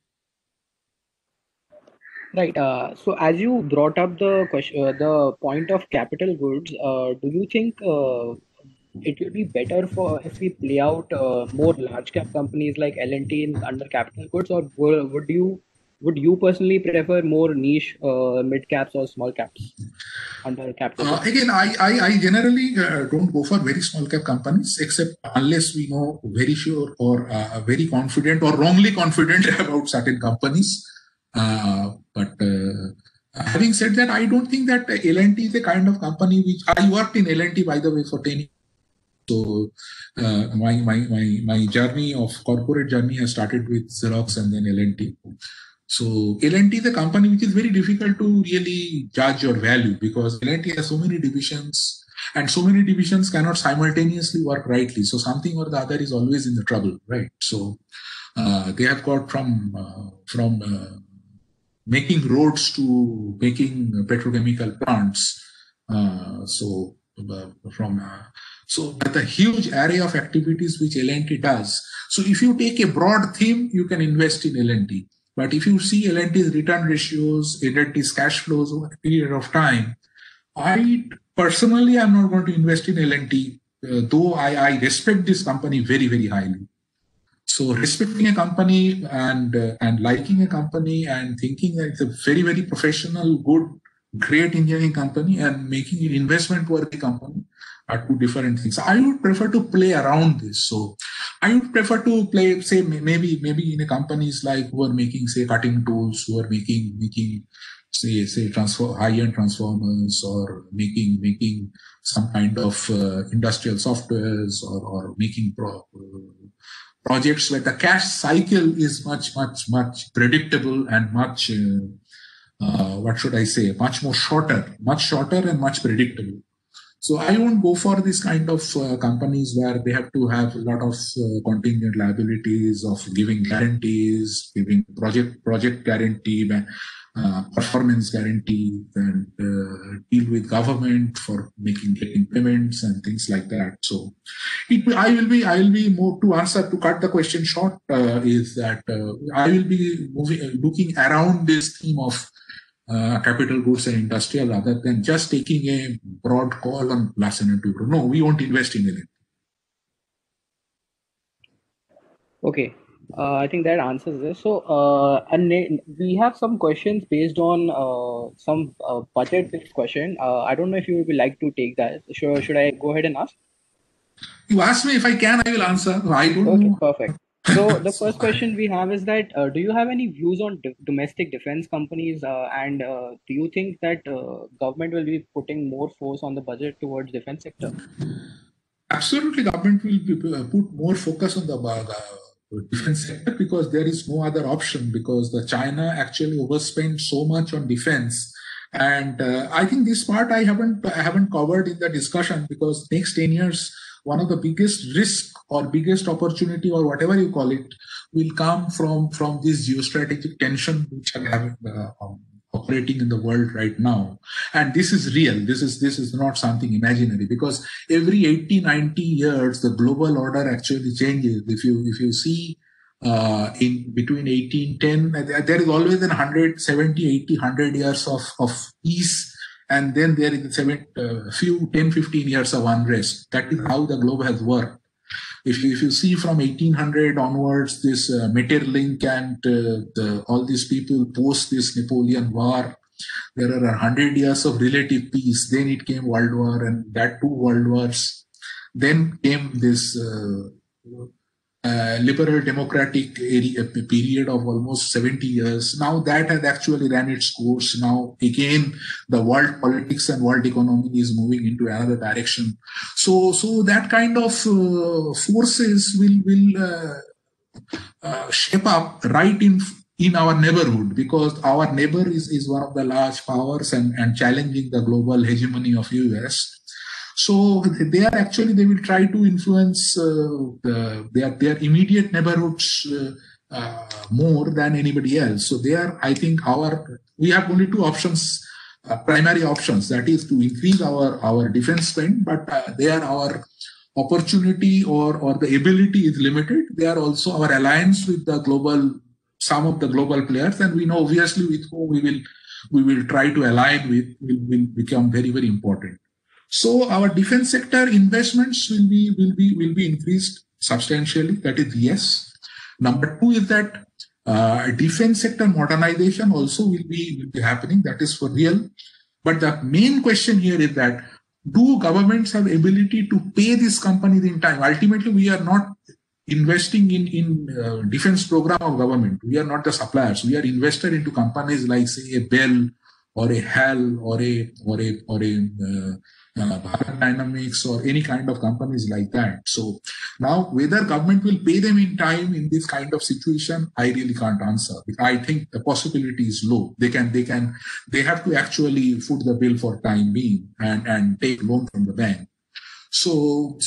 Right. So as you brought up the question, the point of capital goods, do you think it will be better for if we play out more large cap companies like L&T under capital goods, or would you personally prefer more niche mid caps or small caps under capital goods? Again, I generally don't go for very small cap companies, except unless we know very sure or very confident or wrongly confident about certain companies. But having said that, I don't think that L&T is the kind of company which I worked in L&T, by the way, for 10 years. So my journey of corporate journey has started with Xerox and then L&T. So L&T is a company which is very difficult to really judge or value, because L&T has so many divisions, and so many divisions cannot simultaneously work rightly. So something or the other is always in the trouble, right? So they have got from making roads to making petrochemical plants. So that's a huge array of activities which L&T does. So if you take a broad theme, you can invest in L&T. But if you see L&T's return ratios, L&T's cash flows over a period of time, I personally am not going to invest in L&T, though I respect this company very, very highly. So respecting a company and liking a company and thinking that it's a very, very professional, good, great engineering company and making it investment worthy company are two different things. I would prefer to play around this. So I would prefer to play, say, maybe in a companies like who are making, say, cutting tools, who are making say high-end transformers, or making some kind of industrial softwares, or making projects where the cash cycle is much predictable and much much shorter and much predictable. So I won't go for this kind of companies where they have to have a lot of contingent liabilities of giving guarantees, giving project guarantee, performance guarantee, and deal with government for getting payments and things like that. So I will be more to answer, to cut the question short, is that I will be looking around this theme of capital goods and industrial, rather than just taking a broad call on Larsen & Toubro. No, we won't invest in it. Okay. I think that answers this. So, and we have some questions based on some budget-based question. I don't know if you would like to take that. Should I go ahead and ask? You ask me, if I can, I will answer. I don't know. Okay, perfect. So the first question we have is that do you have any views on domestic defense companies, and do you think that government will be putting more force on the budget towards defense sector? Absolutely, government will put more focus on the defense sector, because there is no other option, because the China actually overspent so much on defense. And I think this part I haven't covered in the discussion, because next 10 years, one of the biggest risk or biggest opportunity, or whatever you call it, will come from this geostrategic tension which are operating in the world right now. And this is real. This is not something imaginary, because every 80-90 years the global order actually changes. If you see in between 1810, there is always 170, 80, 100 years of peace. And then there is 10, 15 years of unrest. That is how the globe has worked. If you see from 1800 onwards, this Metterlink and all these people post this Napoleon War, there are 100 years of relative peace. Then it came World War, and that two world wars. Then came this liberal democratic period of almost 70 years. Now that has actually ran its course. Now again, the world politics and world economy is moving into another direction. So that kind of forces will shape up right in our neighborhood, because our neighbor is one of the large powers and challenging the global hegemony of US. So they will try to influence their immediate neighborhoods more than anybody else. So I think we have only two options, primary options, that is to increase our defense spend, but our opportunity or the ability is limited. They are also our alliance with some of the global players, and we know obviously with whom we will try to align with will become very, very important. So our defense sector investments will be increased substantially. That is yes. Number two is that defense sector modernization also will be happening. That is for real. But the main question here is that, do governments have ability to pay these companies in time? Ultimately, we are not investing in defense program of government. We are not the suppliers. We are invested into companies like, say, a Bell or a HAL or a Bharat Dynamics or any kind of companies like that. So now whether government will pay them in time in this kind of situation, I really can't answer. I think the possibility is low. They have to actually foot the bill for time being and take loan from the bank. So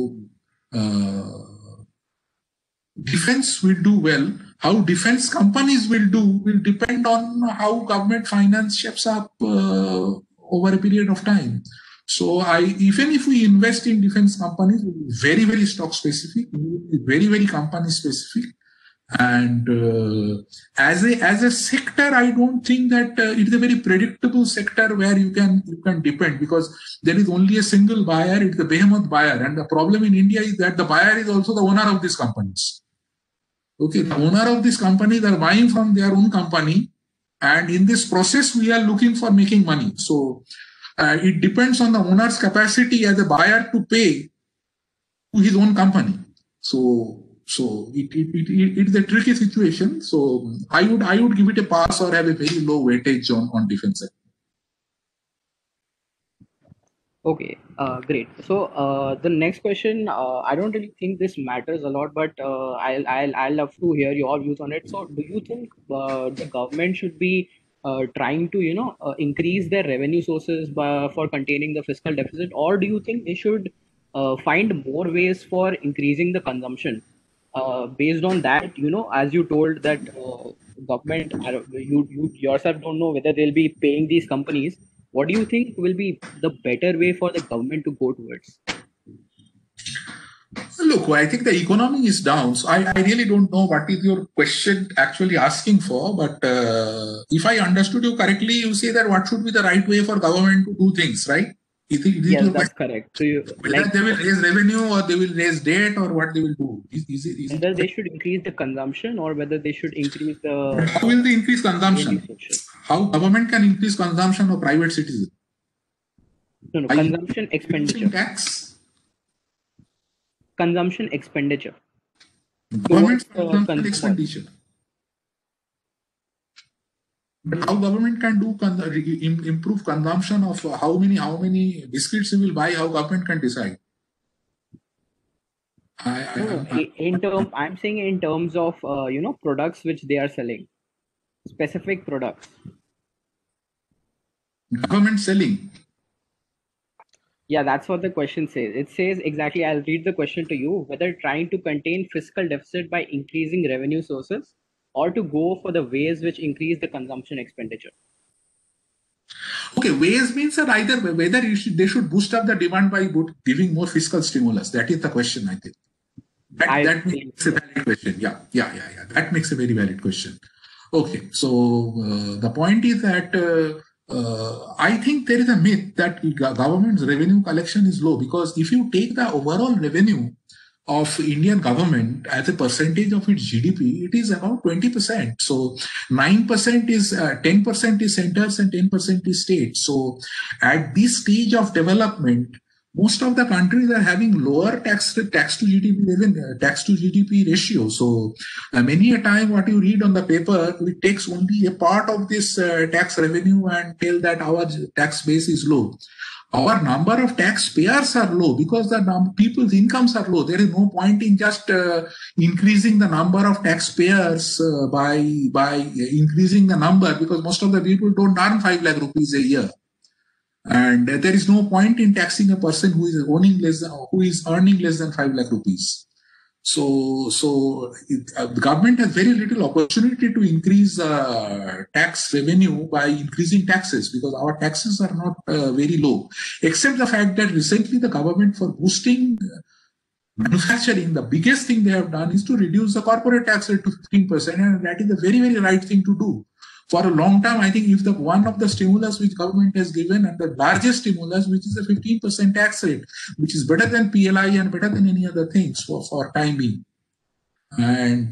defense will do well. How defense companies will do will depend on how government finance shapes up over a period of time. So even if we invest in defense companies, it will be very, very stock specific, it will be very, very company specific. And as a sector, I don't think that it's a very predictable sector where you can depend, because there is only a single buyer. It's the behemoth buyer, and the problem in India is that the buyer is also the owner of these companies. Okay, the owner of these companies are buying from their own company, and in this process, we are looking for making money. So it depends on the owner's capacity as a buyer to pay to his own company. So it's a tricky situation. So I would give it a pass or have a very low weightage on defense sector. Okay, great. So the next question, I don't really think this matters a lot, but I'll love to hear your views on it. So do you think the government should be trying to increase their revenue sources for containing the fiscal deficit, or do you think they should find more ways for increasing the consumption? Based on that, as you told that government, you yourself don't know whether they'll be paying these companies. What do you think will be the better way for the government to go towards? Look, I think the economy is down. So I really don't know what is your question actually asking for. But if I understood you correctly, you say that what should be the right way for government to do things, right? Yes, that's correct. So whether they will raise revenue or they will raise debt or what they will do? Whether they should increase the consumption or whether they should increase the... How will they increase consumption? How government can increase consumption of private citizens? No, consumption expenditure. Tax? Consumption expenditure. Government's consumption expenditure. But how government can do improve consumption of how many biscuits you will buy? How government can decide? I'm saying in terms of products which they are selling, specific products. Government selling. Yeah, that's what the question says. It says exactly. I'll read the question to you: whether trying to contain fiscal deficit by increasing revenue sources, or to go for the ways which increase the consumption expenditure. Okay, ways means that either whether they should boost up the demand by giving more fiscal stimulus. That is the question, I think. That makes a valid question. Yeah. That makes a very valid question. Okay, so the point is that I think there is a myth that government's revenue collection is low, because if you take the overall revenue of Indian government as a percentage of its GDP, it is about 20%. So 9% is 10% is centers and 10% is states. So at this stage of development, most of the countries are having lower tax to GDP, even tax to GDP ratio. So many a time what you read on the paper, it takes only a part of this tax revenue and tell that our tax base is low. Our number of taxpayers are low because the people's incomes are low. There is no point in just increasing the number of taxpayers by increasing the number, because most of the people don't earn 5 lakh rupees a year. And there is no point in taxing a person who is earning less than 5 lakh rupees. So the government has very little opportunity to increase tax revenue by increasing taxes, because our taxes are not very low, except the fact that recently the government, for boosting manufacturing, the biggest thing they have done is to reduce the corporate tax rate to 15%, and that is a very, very right thing to do. For a long time, I think if the one of the stimulus which government has given, and the largest stimulus, which is a 15% tax rate, which is better than PLI and better than any other things for time being. And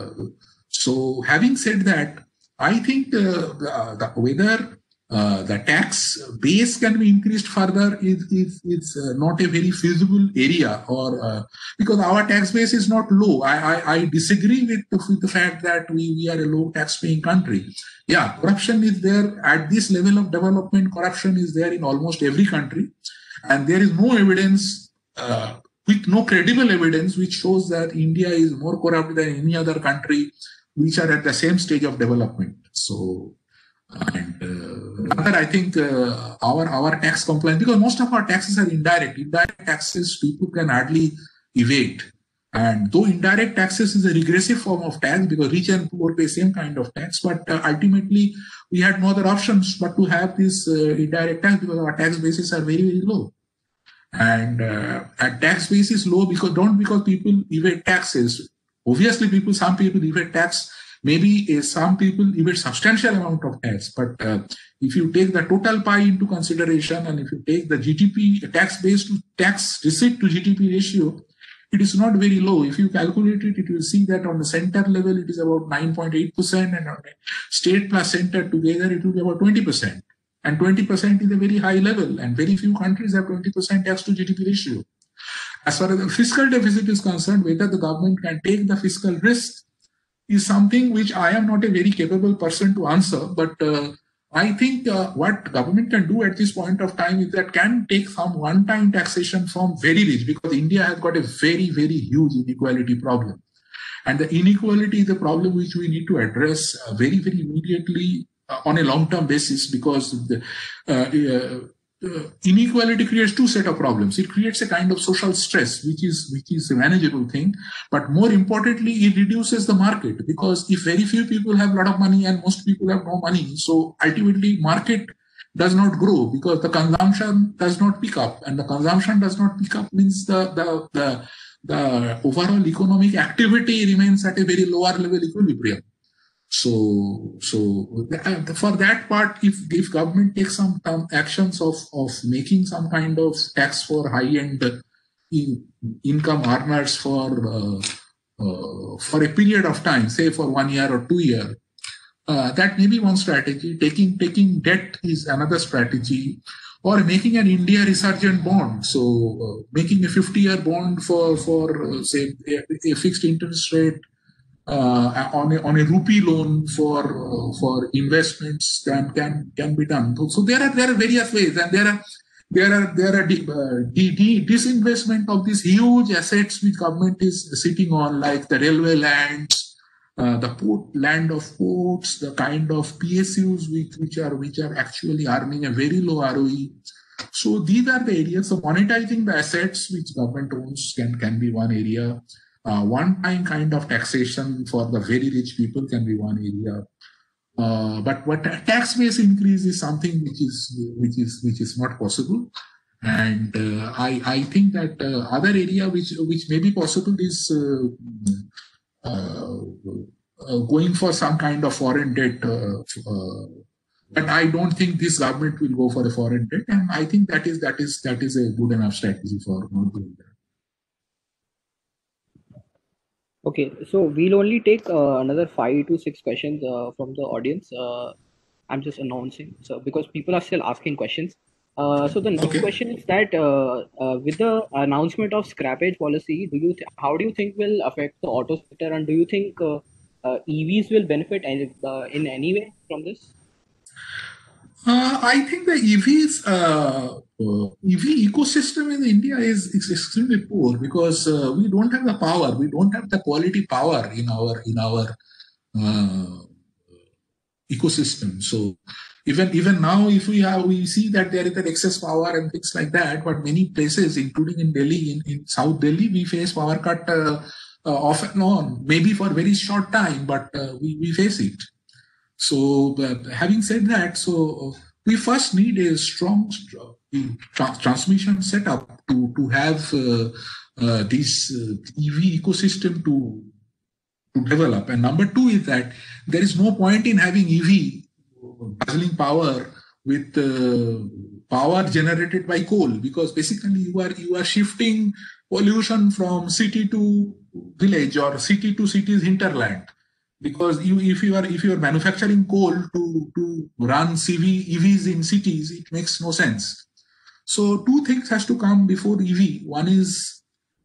so having said that, I think whether the tax base can be increased further is not a very feasible area, or because our tax base is not low. I disagree with the fact that we are a low tax paying country. Yeah, corruption is there at this level of development. Corruption is there in almost every country, and there is no evidence, with no credible evidence, which shows that India is more corrupt than any other country which are at the same stage of development. So, and rather, I think our tax compliance, because most of our taxes are indirect. Indirect taxes people can hardly evade. And though indirect taxes is a regressive form of tax, because rich and poor pay same kind of tax, but ultimately we had no other options but to have this indirect tax, because our tax bases are very, very low. And at tax base is low because people evade taxes. Obviously, some people evade tax. Maybe some people evade substantial amount of tax. But if you take the total pie into consideration, and if you take the GDP tax base to tax receipt to GDP ratio, it is not very low. If you calculate it, you will see that on the center level, it is about 9.8%, and on the state plus center together, it will be about 20%. And 20% is a very high level, and very few countries have 20% tax to GDP ratio. As far as the fiscal deficit is concerned, whether the government can take the fiscal risk is something which I am not a very capable person to answer. But I think what government can do at this point of time is that can take some one-time taxation from very rich, because India has got a very, very huge inequality problem. And the inequality is a problem which we need to address very, very immediately on a long-term basis, because the inequality creates two set of problems. It creates a kind of social stress, which is a manageable thing, but more importantly, it reduces the market, because if very few people have a lot of money and most people have no money, so ultimately market does not grow because the consumption does not pick up, and the consumption does not pick up means the overall economic activity remains at a very lower level equilibrium. So for that part, if government takes some actions of making some kind of tax for high-end income earners for a period of time, say for 1 year or 2 years, that may be one strategy. Taking debt is another strategy, or making an India resurgent bond. So making a 50-year bond for say a fixed interest rate. On a rupee loan for investments can be done. So there are various ways, and there are disinvestment of these huge assets which government is sitting on, like the railway lands, the land of ports, the kind of PSUs which are actually earning a very low ROE. So these are the areas. So monetizing the assets which government owns can be one area. One-time kind of taxation for the very rich people can be one area, but what tax base increase is something which is not possible, and I think that other area which may be possible is going for some kind of foreign debt, but I don't think this government will go for a foreign debt, and I think that is a good enough strategy for not doing that. Okay, so we'll only take another 5 to 6 questions from the audience. I'm just announcing, so because people are still asking questions. So the next Okay. question is that with the announcement of scrappage policy, how do you think will affect the auto sector, and do you think EVs will benefit in any way from this? I think the EV ecosystem in India is extremely poor because we don't have the power, we don't have the quality power in our uh, ecosystem. So even now, if we see that there is an excess power and things like that, but many places, including in Delhi, in South Delhi, we face power cut off and on, maybe for very short time, but we face it. So, having said that, so we first need a strong transmission setup to have this EV ecosystem to develop. And number two is that there is no point in having EV guzzling power with power generated by coal, because basically you are shifting pollution from city to village or city to city's hinterland, because if you are manufacturing coal to run EVs in cities, it makes no sense. So two things has to come before EV. One is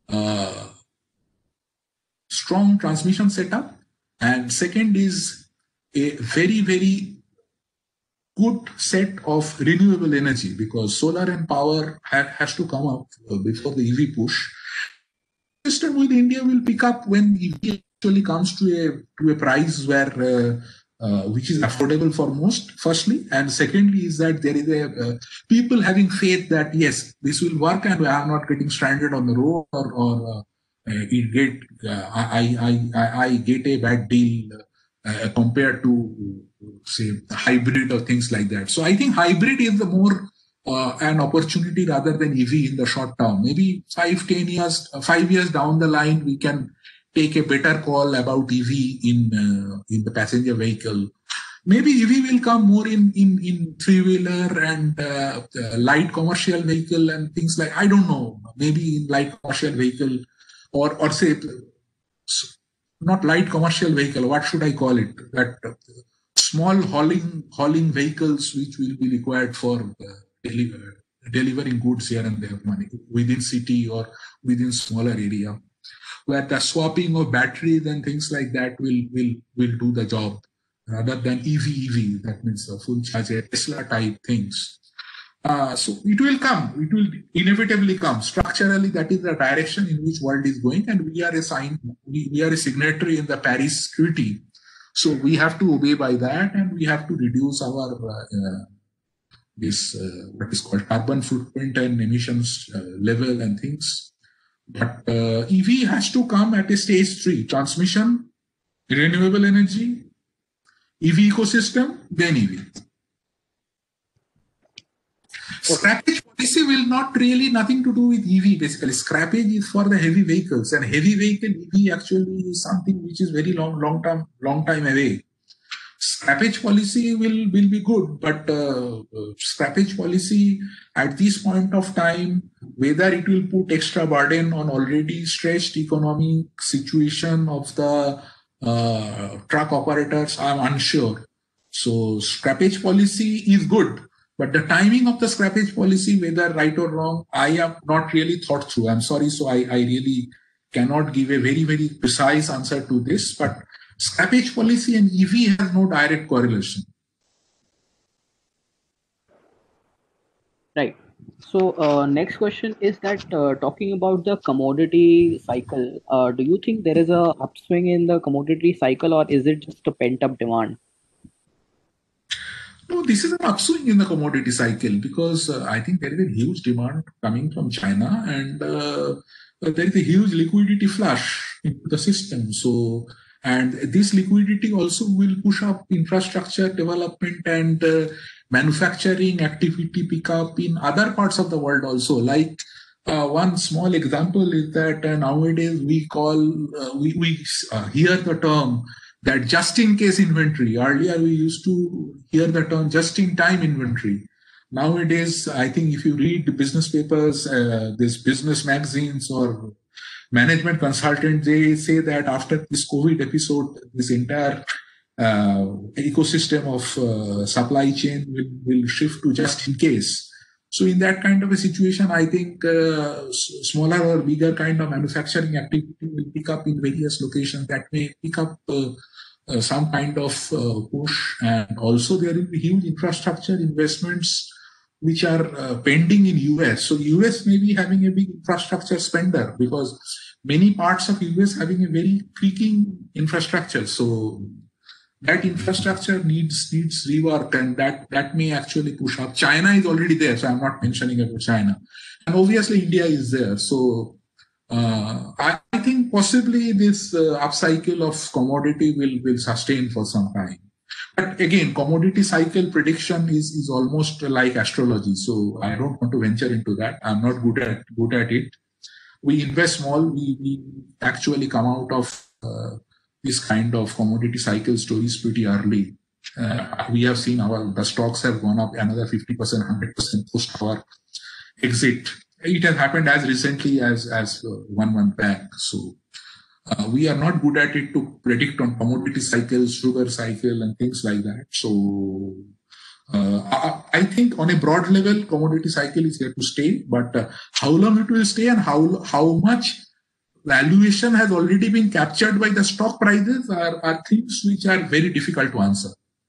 strong transmission setup, and second is a very good set of renewable energy, because solar and power has to come up before the EV push. System with India will pick up when EV actually comes to a price where which is affordable for most, firstly, and secondly is that there is a people having faith that yes, this will work and I am not getting stranded on the road, or it get I get a bad deal compared to say hybrid or things like that. So I think hybrid is the more an opportunity rather than EV in the short term. Maybe 5 years down the line, we can take a better call about EV in the passenger vehicle. Maybe EV will come more in three-wheeler and light commercial vehicle and things like, I don't know, maybe in light commercial vehicle, or say not light commercial vehicle, what should I call it? That small hauling vehicles which will be required for delivering goods here and there, money within city or within smaller area, where the swapping of batteries and things like that will do the job, rather than EV. That means full charge Tesla type things. So it will come. It will inevitably come. Structurally, that is the direction in which world is going, and we are a signatory in the Paris Treaty. So we have to obey by that, and we have to reduce our what is called carbon footprint and emissions level and things. But EV has to come at a stage 3: transmission, renewable energy, EV ecosystem, then EV. Scrappage policy will not really nothing to do with EV. Basically, scrappage is for the heavy vehicles, and heavy vehicle EV actually is something which is very long time away. Scrappage policy will be good, but scrappage policy at this point of time, whether it will put extra burden on already stretched economic situation of the truck operators, I'm unsure. So scrappage policy is good, but the timing of the scrappage policy, whether right or wrong, I have not really thought through. I'm sorry, so I really cannot give a very precise answer to this, but scrappage policy and EV has no direct correlation. Right. So next question is that talking about the commodity cycle, do you think there is a upswing in the commodity cycle, or is it just a pent-up demand? No, this is an upswing in the commodity cycle, because I think there is a huge demand coming from China, and there is a huge liquidity flush into the system. So, and this liquidity also will push up infrastructure development and manufacturing activity pickup in other parts of the world also. Like one small example is that nowadays we hear the term that just-in-case inventory. Earlier, we used to hear the term just-in-time inventory. Nowadays, I think if you read business papers, these business magazines or management consultants, they say that after this COVID episode, this entire ecosystem of supply chain will shift to just-in-case. So in that kind of a situation, I think smaller or bigger kind of manufacturing activity will pick up in various locations that may pick up some kind of push. And also there will be huge infrastructure investments which are pending in US. So US may be having a big infrastructure spender because many parts of US having a very creaking infrastructure. So that infrastructure needs rework, and that may actually push up. China is already there, so I'm not mentioning about China. And obviously India is there. So I think possibly this upcycle of commodity will sustain for some time. But again, commodity cycle prediction is almost like astrology. So I don't want to venture into that. I'm not good at it. We invest small. We actually come out of this kind of commodity cycle stories pretty early. We have seen the stocks have gone up another 50%, 100% post our exit. It has happened as recently as 1 month back. So we are not good at it to predict on commodity cycles, sugar cycle, and things like that. So I think on a broad level, commodity cycle is here to stay. But how long it will stay and how much valuation has already been captured by the stock prices are things which are very difficult to answer.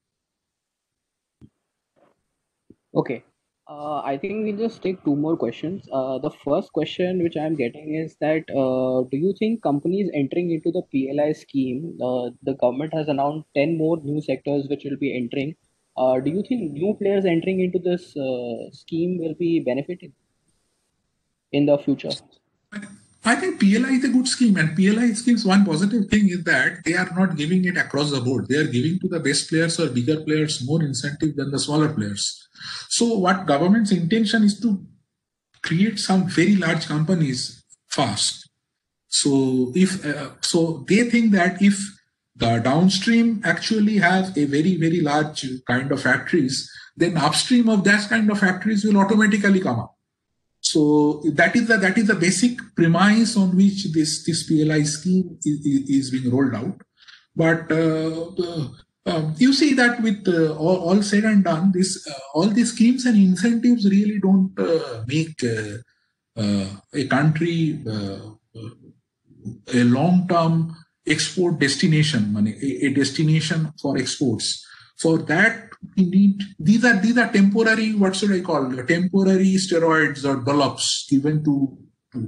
Okay. I think we'll just take 2 more questions. The first question which I'm getting is that do you think companies entering into the PLI scheme, the government has announced 10 more new sectors which will be entering. Do you think new players entering into this scheme will be benefited in the future? I think PLI is a good scheme, and PLI schemes, one positive thing is that they are not giving it across the board. They are giving to the best players or bigger players more incentive than the smaller players. So what government's intention is to create some very large companies fast. So so they think that if the downstream actually has a very, very large kind of factories, then upstream of that kind of factories will automatically come up. So that is the basic premise on which this PLI scheme is being rolled out. But you see that with all said and done, all these schemes and incentives really don't make a country a long-term export destination, a destination for exports. For that, we need these are temporary, what should I call, temporary steroids or dollops given to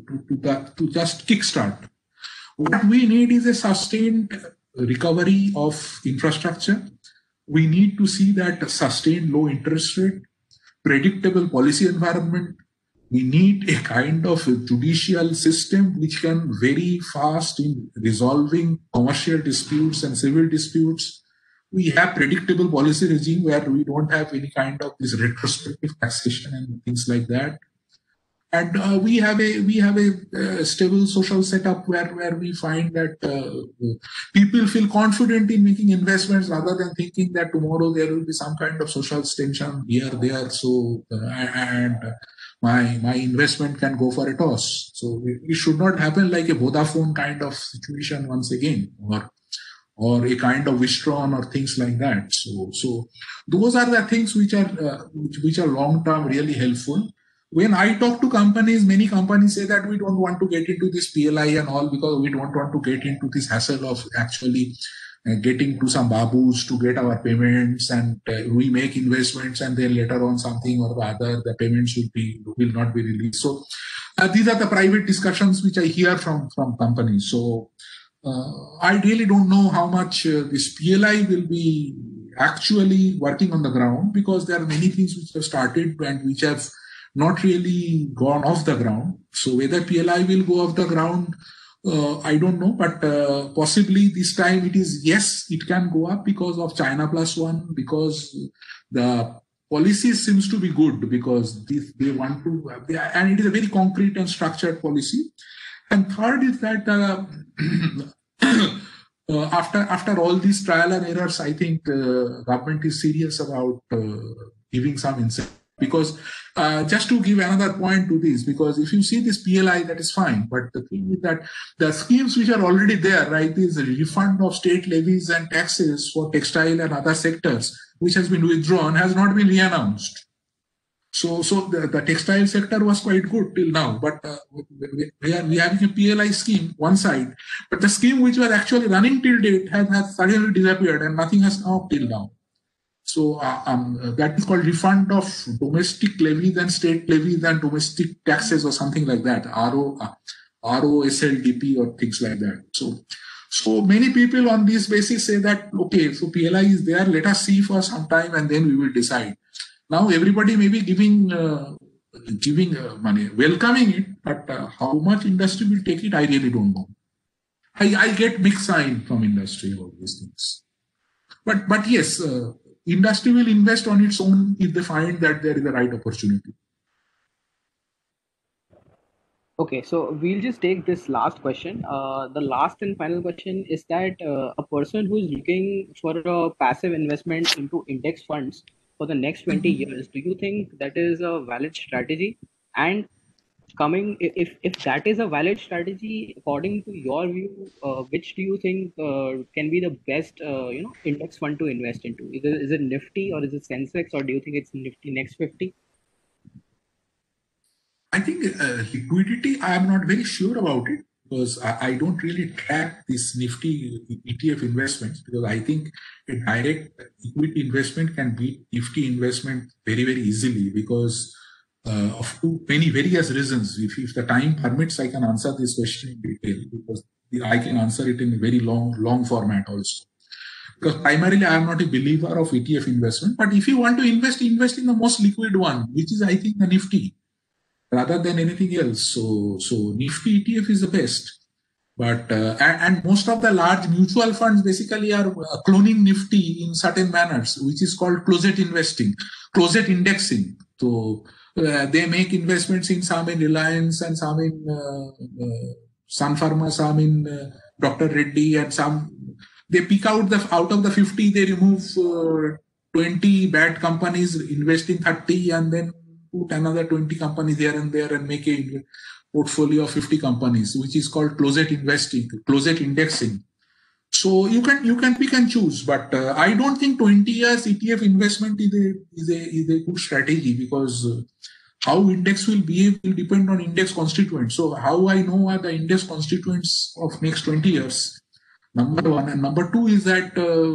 just kickstart. What we need is a sustained recovery of infrastructure. We need to see that sustained low interest rate, predictable policy environment. We need a kind of judicial system which can very fast in resolving commercial disputes and civil disputes. We have predictable policy regime where we don't have any kind of this retrospective taxation and things like that. And we have a stable social setup where we find that people feel confident in making investments rather than thinking that tomorrow there will be some kind of social tension here, there. So and my investment can go for a toss. So it should not happen like a Vodafone kind of situation once again, or a kind of Wistron or things like that. So those are the things which are long term really helpful. When I talk to companies, many companies say that we don't want to get into this PLI and all because we don't want to get into this hassle of actually getting to some babus to get our payments, and we make investments and then later on something or the other, the payments will not be released. So these are the private discussions which I hear from companies. So I really don't know how much this PLI will be actually working on the ground, because there are many things which have started and which have not really gone off the ground. So whether PLI will go off the ground, I don't know, but possibly this time yes, it can go up because of China Plus One, because the policy seems to be good, because they want to, and it is a very concrete and structured policy. And third is that after all these trial and errors, I think government is serious about giving some incentive. Because just to give another point to this, because if you see this PLI, that is fine. But the thing is that the schemes which are already there, right, is a refund of state levies and taxes for textile and other sectors, which has been withdrawn, has not been reannounced. So the textile sector was quite good till now, but we are having a PLI scheme one side, but the scheme which was actually running till date has suddenly disappeared and nothing has come up till now. So that is called refund of domestic levies and state levies and domestic taxes or something like that, ROSLDP or things like that. So many people on this basis say that, okay, so PLI is there, let us see for some time and then we will decide. Now everybody may be giving money, welcoming it, but how much industry will take it, I really don't know. I get mixed sign from industry about these things. But yes, industry will invest on its own if they find that there is a right opportunity. Okay, so we'll just take this last question. The last and final question is that a person who is looking for a passive investment into index funds for the next 20 years, do you think that is a valid strategy? And if that is a valid strategy, according to your view, which do you think can be the best index fund to invest into? Is it Nifty or is it Sensex, or do you think it's Nifty Next 50? I think liquidity, I am not very sure about it because I don't really track this Nifty ETF investments, because I think a direct equity investment can beat Nifty investment very, very easily because of too many various reasons. If the time permits, I can answer this question in detail because I can answer it in a very long format also. Because primarily I am not a believer of ETF investment, but if you want to invest in the most liquid one, which is I think the Nifty, rather than anything else. So Nifty ETF is the best. But and most of the large mutual funds basically are cloning Nifty in certain manners, which is called closet investing, closet indexing. So they make investments in some in Reliance and some in Sun Pharma, some in Dr. Reddy, and some they pick out of the 50, they remove 20 bad companies, invest in 30, and then put another 20 companies here and there and make a portfolio of 50 companies, which is called closet investing, closet indexing. So you can pick and choose, but I don't think 20 years ETF investment is a good strategy, because how index will behave will depend on index constituents. So how I know are the index constituents of next 20 years? Number one, and number two is that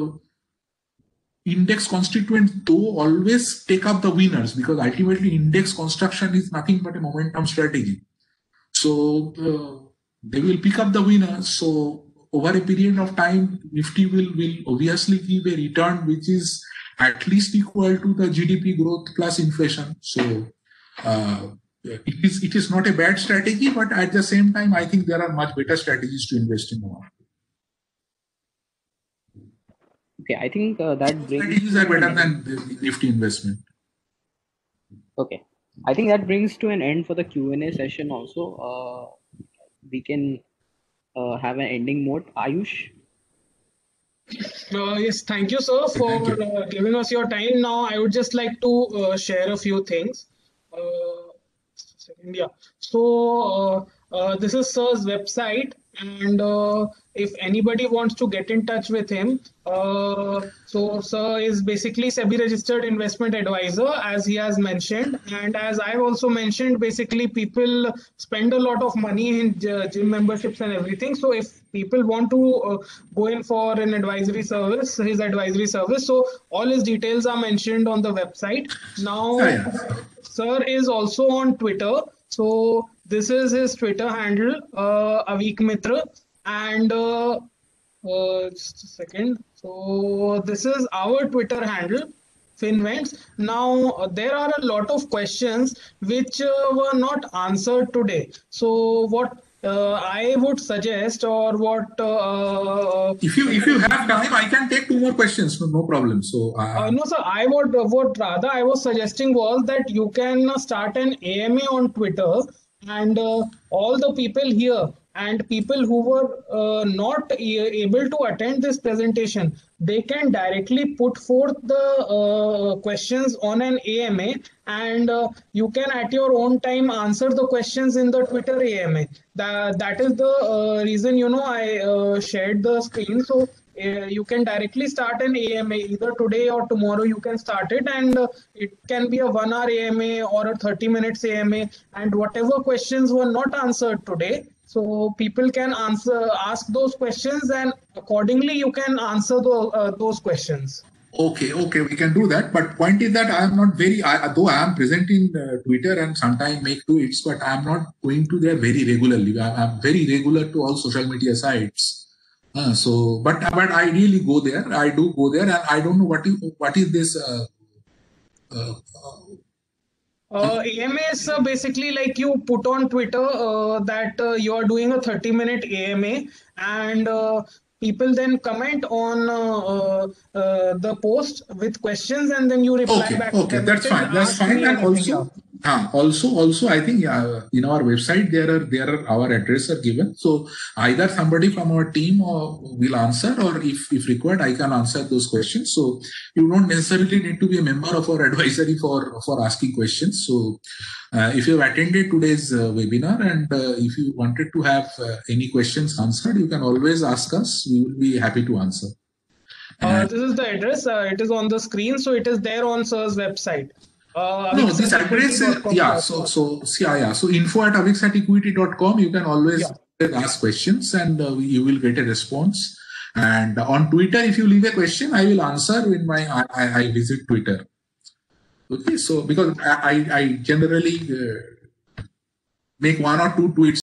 index constituents though always take up the winners, because ultimately index construction is nothing but a momentum strategy. So they will pick up the winners. So over a period of time, Nifty will obviously give a return which is at least equal to the GDP growth plus inflation. So it is not a bad strategy, but at the same time, I think there are much better strategies to invest in the market. Okay, I think that brings strategies are better than the Nifty investment. Okay, I think that brings to an end for the Q&A session also. We can have an ending mode. Ayush? Yes, thank you, sir, for giving us your time. Now, I would just like to share a few things. Yeah. So this is sir's website, and if anybody wants to get in touch with him, so sir is basically SEBI registered investment advisor, as he has mentioned, and as I've also mentioned, basically people spend a lot of money in gym memberships and everything. So if people want to go in for an advisory service, his advisory service, so all his details are mentioned on the website. Now, sir is also on Twitter. So this is his Twitter handle, Avik Mitra, and just a second. So this is our Twitter handle, FinVents. Now there are a lot of questions which were not answered today. So what I would suggest, or what if you have time, I can take two more questions. No problem. So no, sir. I would rather I was suggesting was that you can start an AMA on Twitter, and all the people here and people who were not able to attend this presentation, they can directly put forth the questions on an AMA, and you can at your own time answer the questions in the Twitter AMA. That is the reason, I shared the screen. So You can directly start an AMA either today or tomorrow. You can start it, and it can be a 1 hour AMA or a 30 minutes AMA. And whatever questions were not answered today, so people can ask those questions, and accordingly you can answer those questions. Okay, we can do that. But point is that I am not though I am present in Twitter and sometimes make tweets, but I am not going to there very regularly. I am very regular to all social media sites. But I really go there. I do go there, and I don't know what is this. AMA is basically like you put on Twitter that you are doing a 30-minute AMA, and people then comment on the post with questions, and then you reply back to them. That's fine. That's fine. And also, I think in our website there are our address are given. So either somebody from our team will answer, or if required, I can answer those questions. So you don't necessarily need to be a member of our advisory for asking questions. So if you have attended today's webinar, and if you wanted to have any questions answered, you can always ask us. We will be happy to answer. This is the address. It is on the screen, so it is there on Sir's website. No, this address is So info@avixatequity.com. You can always ask questions, and you will get a response. And on Twitter, if you leave a question, I will answer when I visit Twitter. Okay, so because I generally make 1 or 2 tweets